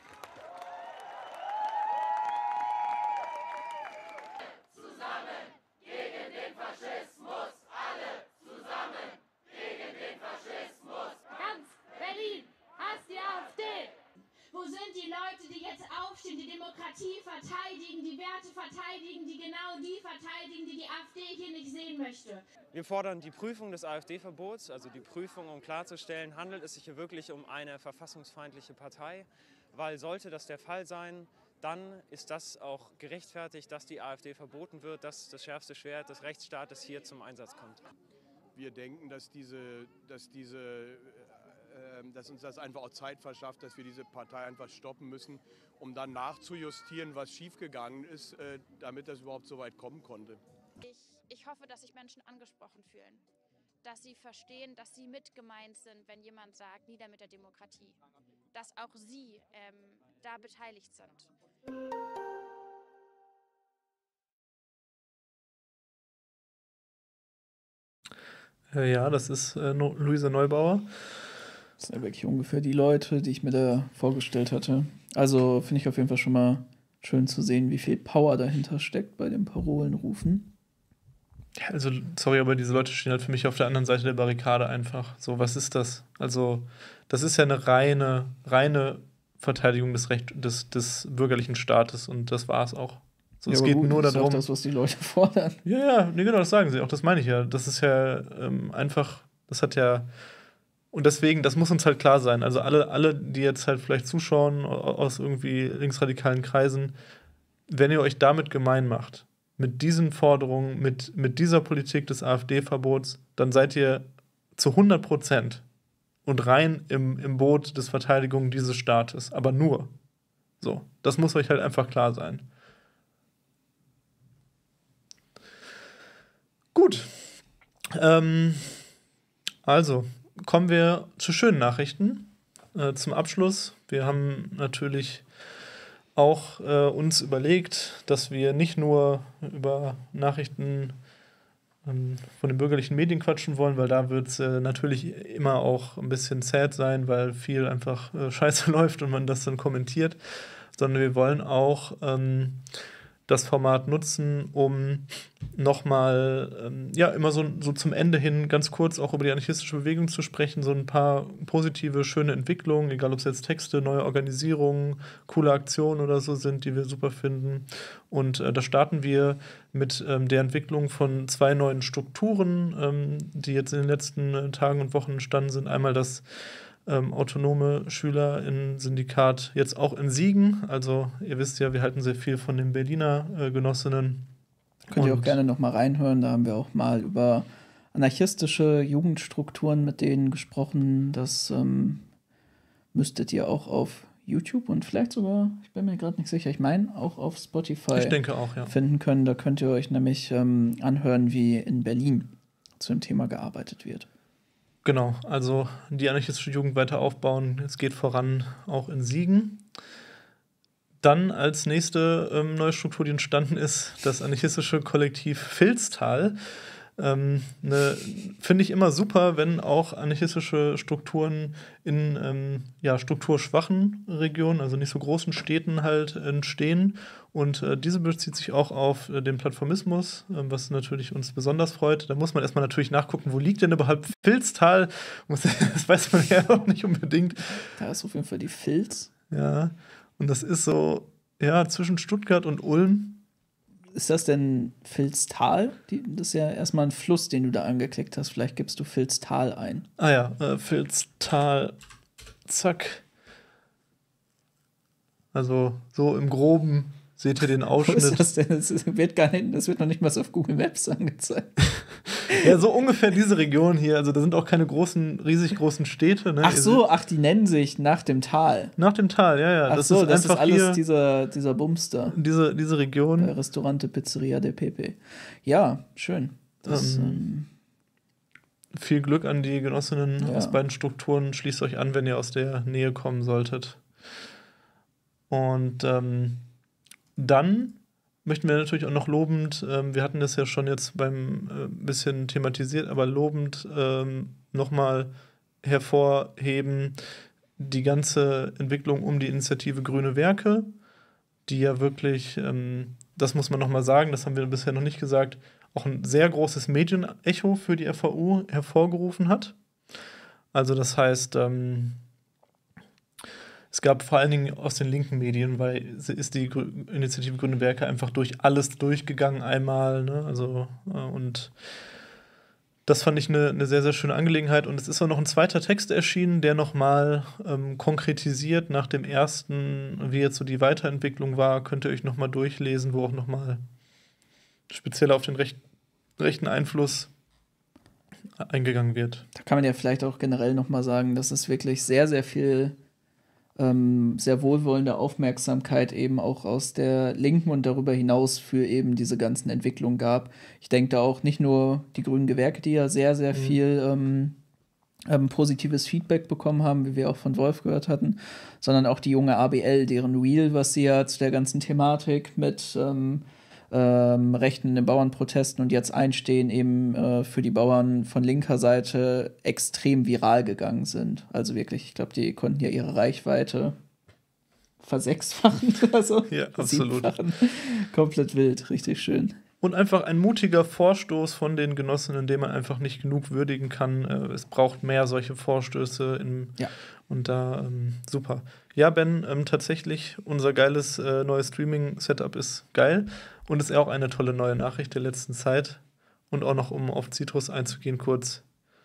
Zusammen gegen den Faschismus, alle zusammen gegen den Faschismus. Ganz Berlin hasst die AfD. Wo sind die Leute, die jetzt aufstehen, die Demokratie verteidigen, die Werte verteidigen, die genau die verteidigen, die die AfD hier nicht sehen möchte? Wir fordern die Prüfung des AfD-Verbots, also die Prüfung, um klarzustellen, handelt es sich hier wirklich um eine verfassungsfeindliche Partei, weil sollte das der Fall sein, dann ist das auch gerechtfertigt, dass die AfD verboten wird, dass das schärfste Schwert des Rechtsstaates hier zum Einsatz kommt. Wir denken, dass uns das einfach auch Zeit verschafft, dass wir diese Partei einfach stoppen müssen, um dann nachzujustieren, was schiefgegangen ist, damit das überhaupt so weit kommen konnte. Ich hoffe, dass sich Menschen angesprochen fühlen, dass sie verstehen, dass sie mitgemeint sind, wenn jemand sagt, nieder mit der Demokratie, dass auch sie da beteiligt sind. Ja, das ist Luisa Neubauer. Das sind ja wirklich ungefähr die Leute, die ich mir da vorgestellt hatte. Also finde ich auf jeden Fall schon mal schön zu sehen, wie viel Power dahinter steckt bei den Parolenrufen. Ja, also, sorry, aber diese Leute stehen halt für mich auf der anderen Seite der Barrikade einfach. So, was ist das? Also, das ist ja eine reine Verteidigung des bürgerlichen Staates und das war es auch. So, ja, es geht gut, nur darum. Das ist auch das, was die Leute fordern. Ja, nee, genau, das sagen sie auch, das meine ich ja. Das ist ja einfach, das hat ja. Und deswegen, das muss uns halt klar sein. Also alle, die jetzt halt vielleicht zuschauen aus irgendwie linksradikalen Kreisen, wenn ihr euch damit gemein macht, mit diesen Forderungen, mit dieser Politik des AfD-Verbots, dann seid ihr zu 100% und rein im Boot des Verteidigung dieses Staates. Aber nur. So, das muss euch halt einfach klar sein. Gut. Also, kommen wir zu schönen Nachrichten. Zum Abschluss. Wir haben natürlich auch uns überlegt, dass wir nicht nur über Nachrichten von den bürgerlichen Medien quatschen wollen, weil da wird es natürlich immer auch ein bisschen sad sein, weil viel einfach scheiße läuft und man das dann kommentiert, sondern wir wollen auch das Format nutzen, um nochmal, immer so zum Ende hin ganz kurz auch über die anarchistische Bewegung zu sprechen, so ein paar positive, schöne Entwicklungen, egal ob es jetzt Texte, neue Organisierungen, coole Aktionen oder so sind, die wir super finden. Und da starten wir mit der Entwicklung von 2 neuen Strukturen, die jetzt in den letzten Tagen und Wochen entstanden sind. Einmal das autonome SchülerInnen-Syndikat jetzt auch in Siegen. Also ihr wisst ja, wir halten sehr viel von den Berliner Genossinnen. Könnt ihr auch gerne noch mal reinhören. Da haben wir auch mal über anarchistische Jugendstrukturen mit denen gesprochen. Das müsstet ihr auch auf YouTube und vielleicht sogar, ich bin mir gerade nicht sicher, ich meine auch auf Spotify Ich denke auch, ja. finden können. Da könnt ihr euch nämlich anhören, wie in Berlin zu dem Thema gearbeitet wird. Genau, also die anarchistische Jugend weiter aufbauen. Es geht voran, auch in Siegen. Dann als nächste neue Struktur, die entstanden ist, das anarchistische Kollektiv Vilstal. Finde ich immer super, wenn auch anarchistische Strukturen in strukturschwachen Regionen, also nicht so großen Städten halt entstehen. Und diese bezieht sich auch auf den Plattformismus, was natürlich uns besonders freut. Da muss man erstmal natürlich nachgucken, wo liegt denn überhaupt Vilstal? Das weiß man ja auch nicht unbedingt. Da ist auf jeden Fall die Vils. Ja, und das ist so, ja, zwischen Stuttgart und Ulm. Ist das denn Vilstal? Das ist ja erstmal ein Fluss, den du da angeklickt hast. Vielleicht gibst du Vilstal ein. Ah ja, Vilstal, zack. Also so im Groben seht ihr den Ausschnitt. Wo ist das denn? Das wird noch nicht mal so auf Google Maps angezeigt. Ja, so ungefähr diese Region hier. Also da sind auch keine riesig großen Städte. Ne? Die nennen sich nach dem Tal. Nach dem Tal, ja. Das ist alles dieser Bumster. Diese Region. Restaurante Pizzeria de Pepe. Ja, schön. Viel Glück an die Genossinnen aus beiden Strukturen. Schließt euch an, wenn ihr aus der Nähe kommen solltet. Und dann möchten wir natürlich auch noch lobend, wir hatten das ja schon jetzt beim bisschen thematisiert, aber lobend nochmal hervorheben, die ganze Entwicklung um die Initiative Grüne Werke, die ja wirklich, das muss man nochmal sagen, das haben wir bisher noch nicht gesagt, auch ein sehr großes Medienecho für die FAU hervorgerufen hat. Also das heißt, es gab vor allen Dingen aus den linken Medien, weil ist die Initiative Grüne Werke einfach durch alles durchgegangen einmal, ne? Also und das fand ich eine sehr, sehr schöne Angelegenheit. Und es ist auch noch ein zweiter Text erschienen, der nochmal konkretisiert nach dem ersten, wie jetzt so die Weiterentwicklung war, könnt ihr euch nochmal durchlesen, wo auch nochmal speziell auf den rechten Einfluss eingegangen wird. Da kann man ja vielleicht auch generell nochmal sagen, dass es wirklich sehr, sehr viel sehr wohlwollende Aufmerksamkeit eben auch aus der Linken und darüber hinaus für eben diese ganzen Entwicklungen gab. Ich denke da auch nicht nur die Grünen Gewerke, die ja sehr, sehr viel positives Feedback bekommen haben, wie wir auch von Wolf gehört hatten, sondern auch die junge ABL, deren Reel, was sie ja zu der ganzen Thematik mit Rechten in den Bauernprotesten und jetzt Einstehen eben für die Bauern von linker Seite extrem viral gegangen sind. Also wirklich, ich glaube, die konnten ja ihre Reichweite versechsfachen oder so. Ja, absolut. Komplett wild, richtig schön. Und einfach ein mutiger Vorstoß von den Genossinnen, den man einfach nicht genug würdigen kann. Es braucht mehr solche Vorstöße. Und da super. Ja, Ben, tatsächlich, unser geiles neues Streaming-Setup ist geil. Und ist auch eine tolle neue Nachricht der letzten Zeit. Und auch noch, um auf Citrus einzugehen, kurz.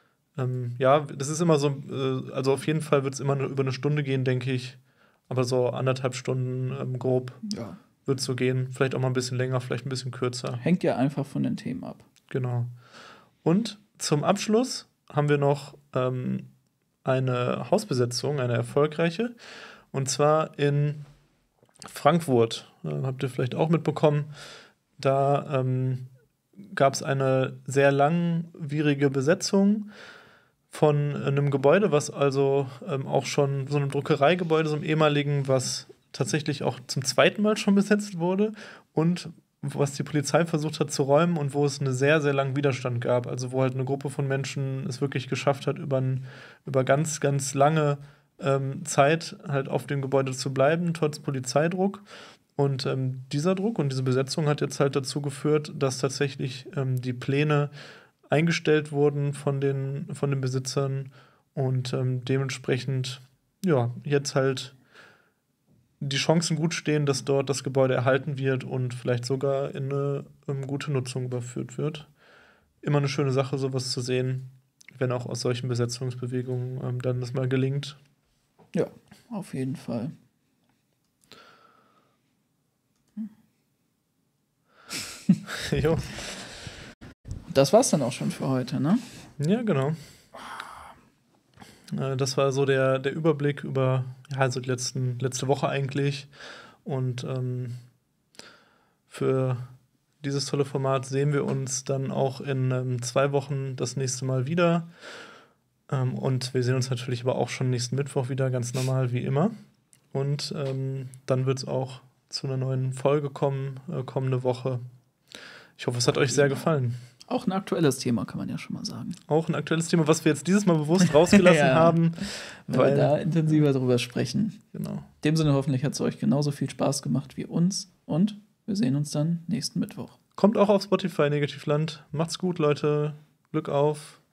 Das ist immer so, also auf jeden Fall wird es immer nur über eine Stunde gehen, denke ich. Aber so 1,5 Stunden grob wird es so gehen. Vielleicht auch mal ein bisschen länger, vielleicht ein bisschen kürzer. Hängt ja einfach von den Themen ab. Genau. Und zum Abschluss haben wir noch eine Hausbesetzung, eine erfolgreiche. Und zwar in Frankfurt. Habt ihr vielleicht auch mitbekommen. Da gab es eine sehr langwierige Besetzung von einem Gebäude, was also auch schon so einem Druckereigebäude, so einem ehemaligen, was tatsächlich auch zum zweiten Mal schon besetzt wurde und was die Polizei versucht hat zu räumen und wo es einen sehr, sehr langen Widerstand gab. Also wo halt eine Gruppe von Menschen es wirklich geschafft hat, über ganz, ganz lange Zeit halt auf dem Gebäude zu bleiben, trotz Polizeidruck. Und dieser Druck und diese Besetzung hat jetzt halt dazu geführt, dass tatsächlich die Pläne eingestellt wurden von den Besitzern und dementsprechend jetzt halt die Chancen gut stehen, dass dort das Gebäude erhalten wird und vielleicht sogar in eine gute Nutzung überführt wird. Immer eine schöne Sache, sowas zu sehen, wenn auch aus solchen Besetzungsbewegungen dann das mal gelingt. Ja, auf jeden Fall. Das war's dann auch schon für heute, ne? Ja, genau. Das war so der Überblick über also die letzte Woche eigentlich. Und für dieses tolle Format sehen wir uns dann auch in 2 Wochen das nächste Mal wieder. Und wir sehen uns natürlich aber auch schon nächsten Mittwoch wieder, ganz normal wie immer. Und dann wird es auch zu einer neuen Folge kommen, kommende Woche. Ich hoffe, es hat euch sehr gefallen. Auch ein aktuelles Thema, kann man ja schon mal sagen. Auch ein aktuelles Thema, was wir jetzt dieses Mal bewusst rausgelassen haben. Weil wir da intensiver drüber sprechen. Genau. In dem Sinne, hoffentlich hat es euch genauso viel Spaß gemacht wie uns. Und wir sehen uns dann nächsten Mittwoch. Kommt auch auf Spotify, Negativland. Macht's gut, Leute. Glück auf.